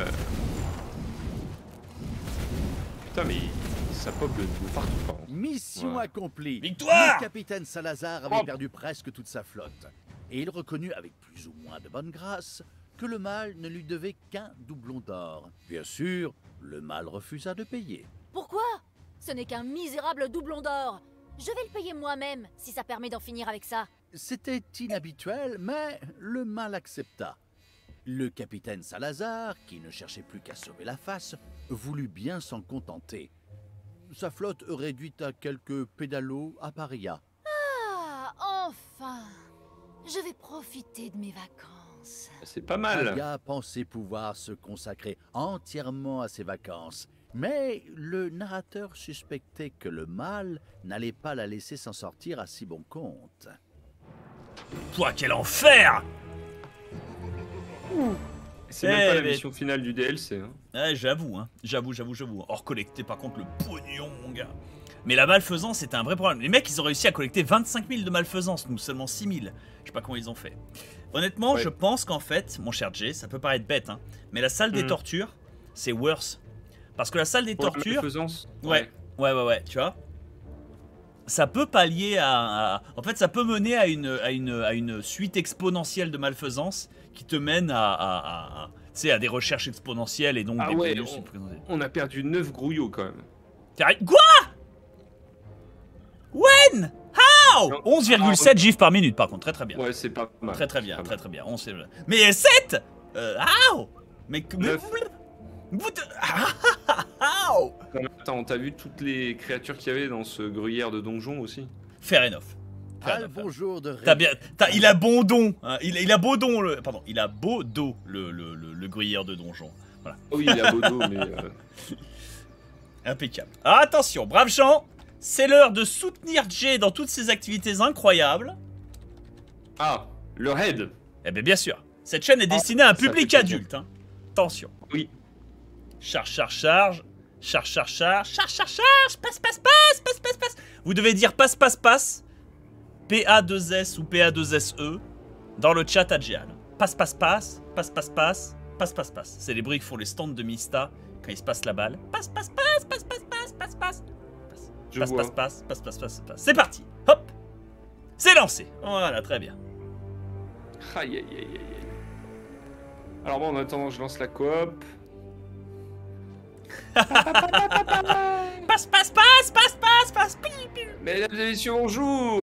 Putain, mais ça pop de, de partout, par contre. Mission Ouais. accomplie. Victoire! Le capitaine Salazar avait Oh. perdu presque toute sa flotte. Et il reconnut avec plus ou moins de bonne grâce que le mal ne lui devait qu'un doublon d'or. Bien sûr, le mal refusa de payer. Pourquoi? Ce n'est qu'un misérable doublon d'or. Je vais le payer moi-même, si ça permet d'en finir avec ça. C'était inhabituel, mais le mal accepta. Le capitaine Salazar, qui ne cherchait plus qu'à sauver la face, voulut bien s'en contenter. Sa flotte réduite à quelques pédalos à paria. Ah, enfin! Je vais profiter de mes vacances. C'est pas mal. Aria pensait pouvoir se consacrer entièrement à ses vacances. Mais le narrateur suspectait que le mal n'allait pas la laisser s'en sortir à si bon compte. Pouah, quel enfer! C'est même pas Eh, la mais- mission finale du D L C. Hein. Ouais, j'avoue, hein. J'avoue, j'avoue, j'avoue. Or, collecter par contre le pognon, mon gars. Mais la malfaisance, c'était un vrai problème. Les mecs, ils ont réussi à collecter vingt-cinq mille de malfaisance, nous seulement six mille. Je sais pas comment ils ont fait. Honnêtement, Ouais. je pense qu'en fait, mon cher Jay, ça peut paraître bête, hein, mais la salle des Mhm. tortures, c'est worse. Parce que la salle des Pour la tortures, malfaisance, ouais, ouais, ouais, ouais, tu vois, ça peut pallier à, à- en fait, ça peut mener à une, à une, à une suite exponentielle de malfaisance qui te mène à, à, à- à- tu sais, à des recherches exponentielles et donc Ah des ouais, bonus on- exponentiels. On a perdu neuf grouillots quand même. T'arrêtes- Quoi? When? How? Non. onze virgule sept gifs par minute, par contre, très très bien. Ouais, c'est pas mal. Très très bien, C'est pas très très bien. On sait... Mais sept? euh, How? Mais... mais- Neuf. Vous- How? mal. Non, attends, t'as vu toutes les créatures qu'il y avait dans ce gruyère de donjon aussi? Fair enough. Fair Ah, le enough, fair bonjour de T'as bien, t'as- il a bon don, hein, il, il a beau don, le, pardon, il a beau dos, le, le, le, le gruyère de donjon. Voilà, Oh oui, il a beau dos, mais... euh, impeccable. Ah, attention, brave Jean, c'est l'heure de soutenir Jay dans toutes ses activités incroyables. Ah, le raid. Eh bien, bien sûr, cette chaîne est destinée à un ça fait public plaisir. adulte. Hein. Attention. Oui. Charge, charge, charge, charge, charge, charge, charge, charge, charge, passe, passe, passe, passe, passe, passe. Vous devez dire passe, passe, passe, P A deux S ou P A deux S E dans le chat à Jean. Passe, passe, passe, passe, passe, passe, Passe, passe, passe. C'est les bruits que font les stands de Mista quand ils se passent la balle. Passe, passe, passe, passe, passe, passe, passe, passe. Passe, Je passe, vois. passe, passe, passe, passe, passe, passe. C'est parti. Hop. C'est lancé. Voilà, très bien. Aïe, aïe, aïe, aïe, aïe. Alors moi, en attendant, je lance la coop. Passe, passe, passe, passe, passe, passe, passe. Pi, pi. Mesdames et messieurs, on joue.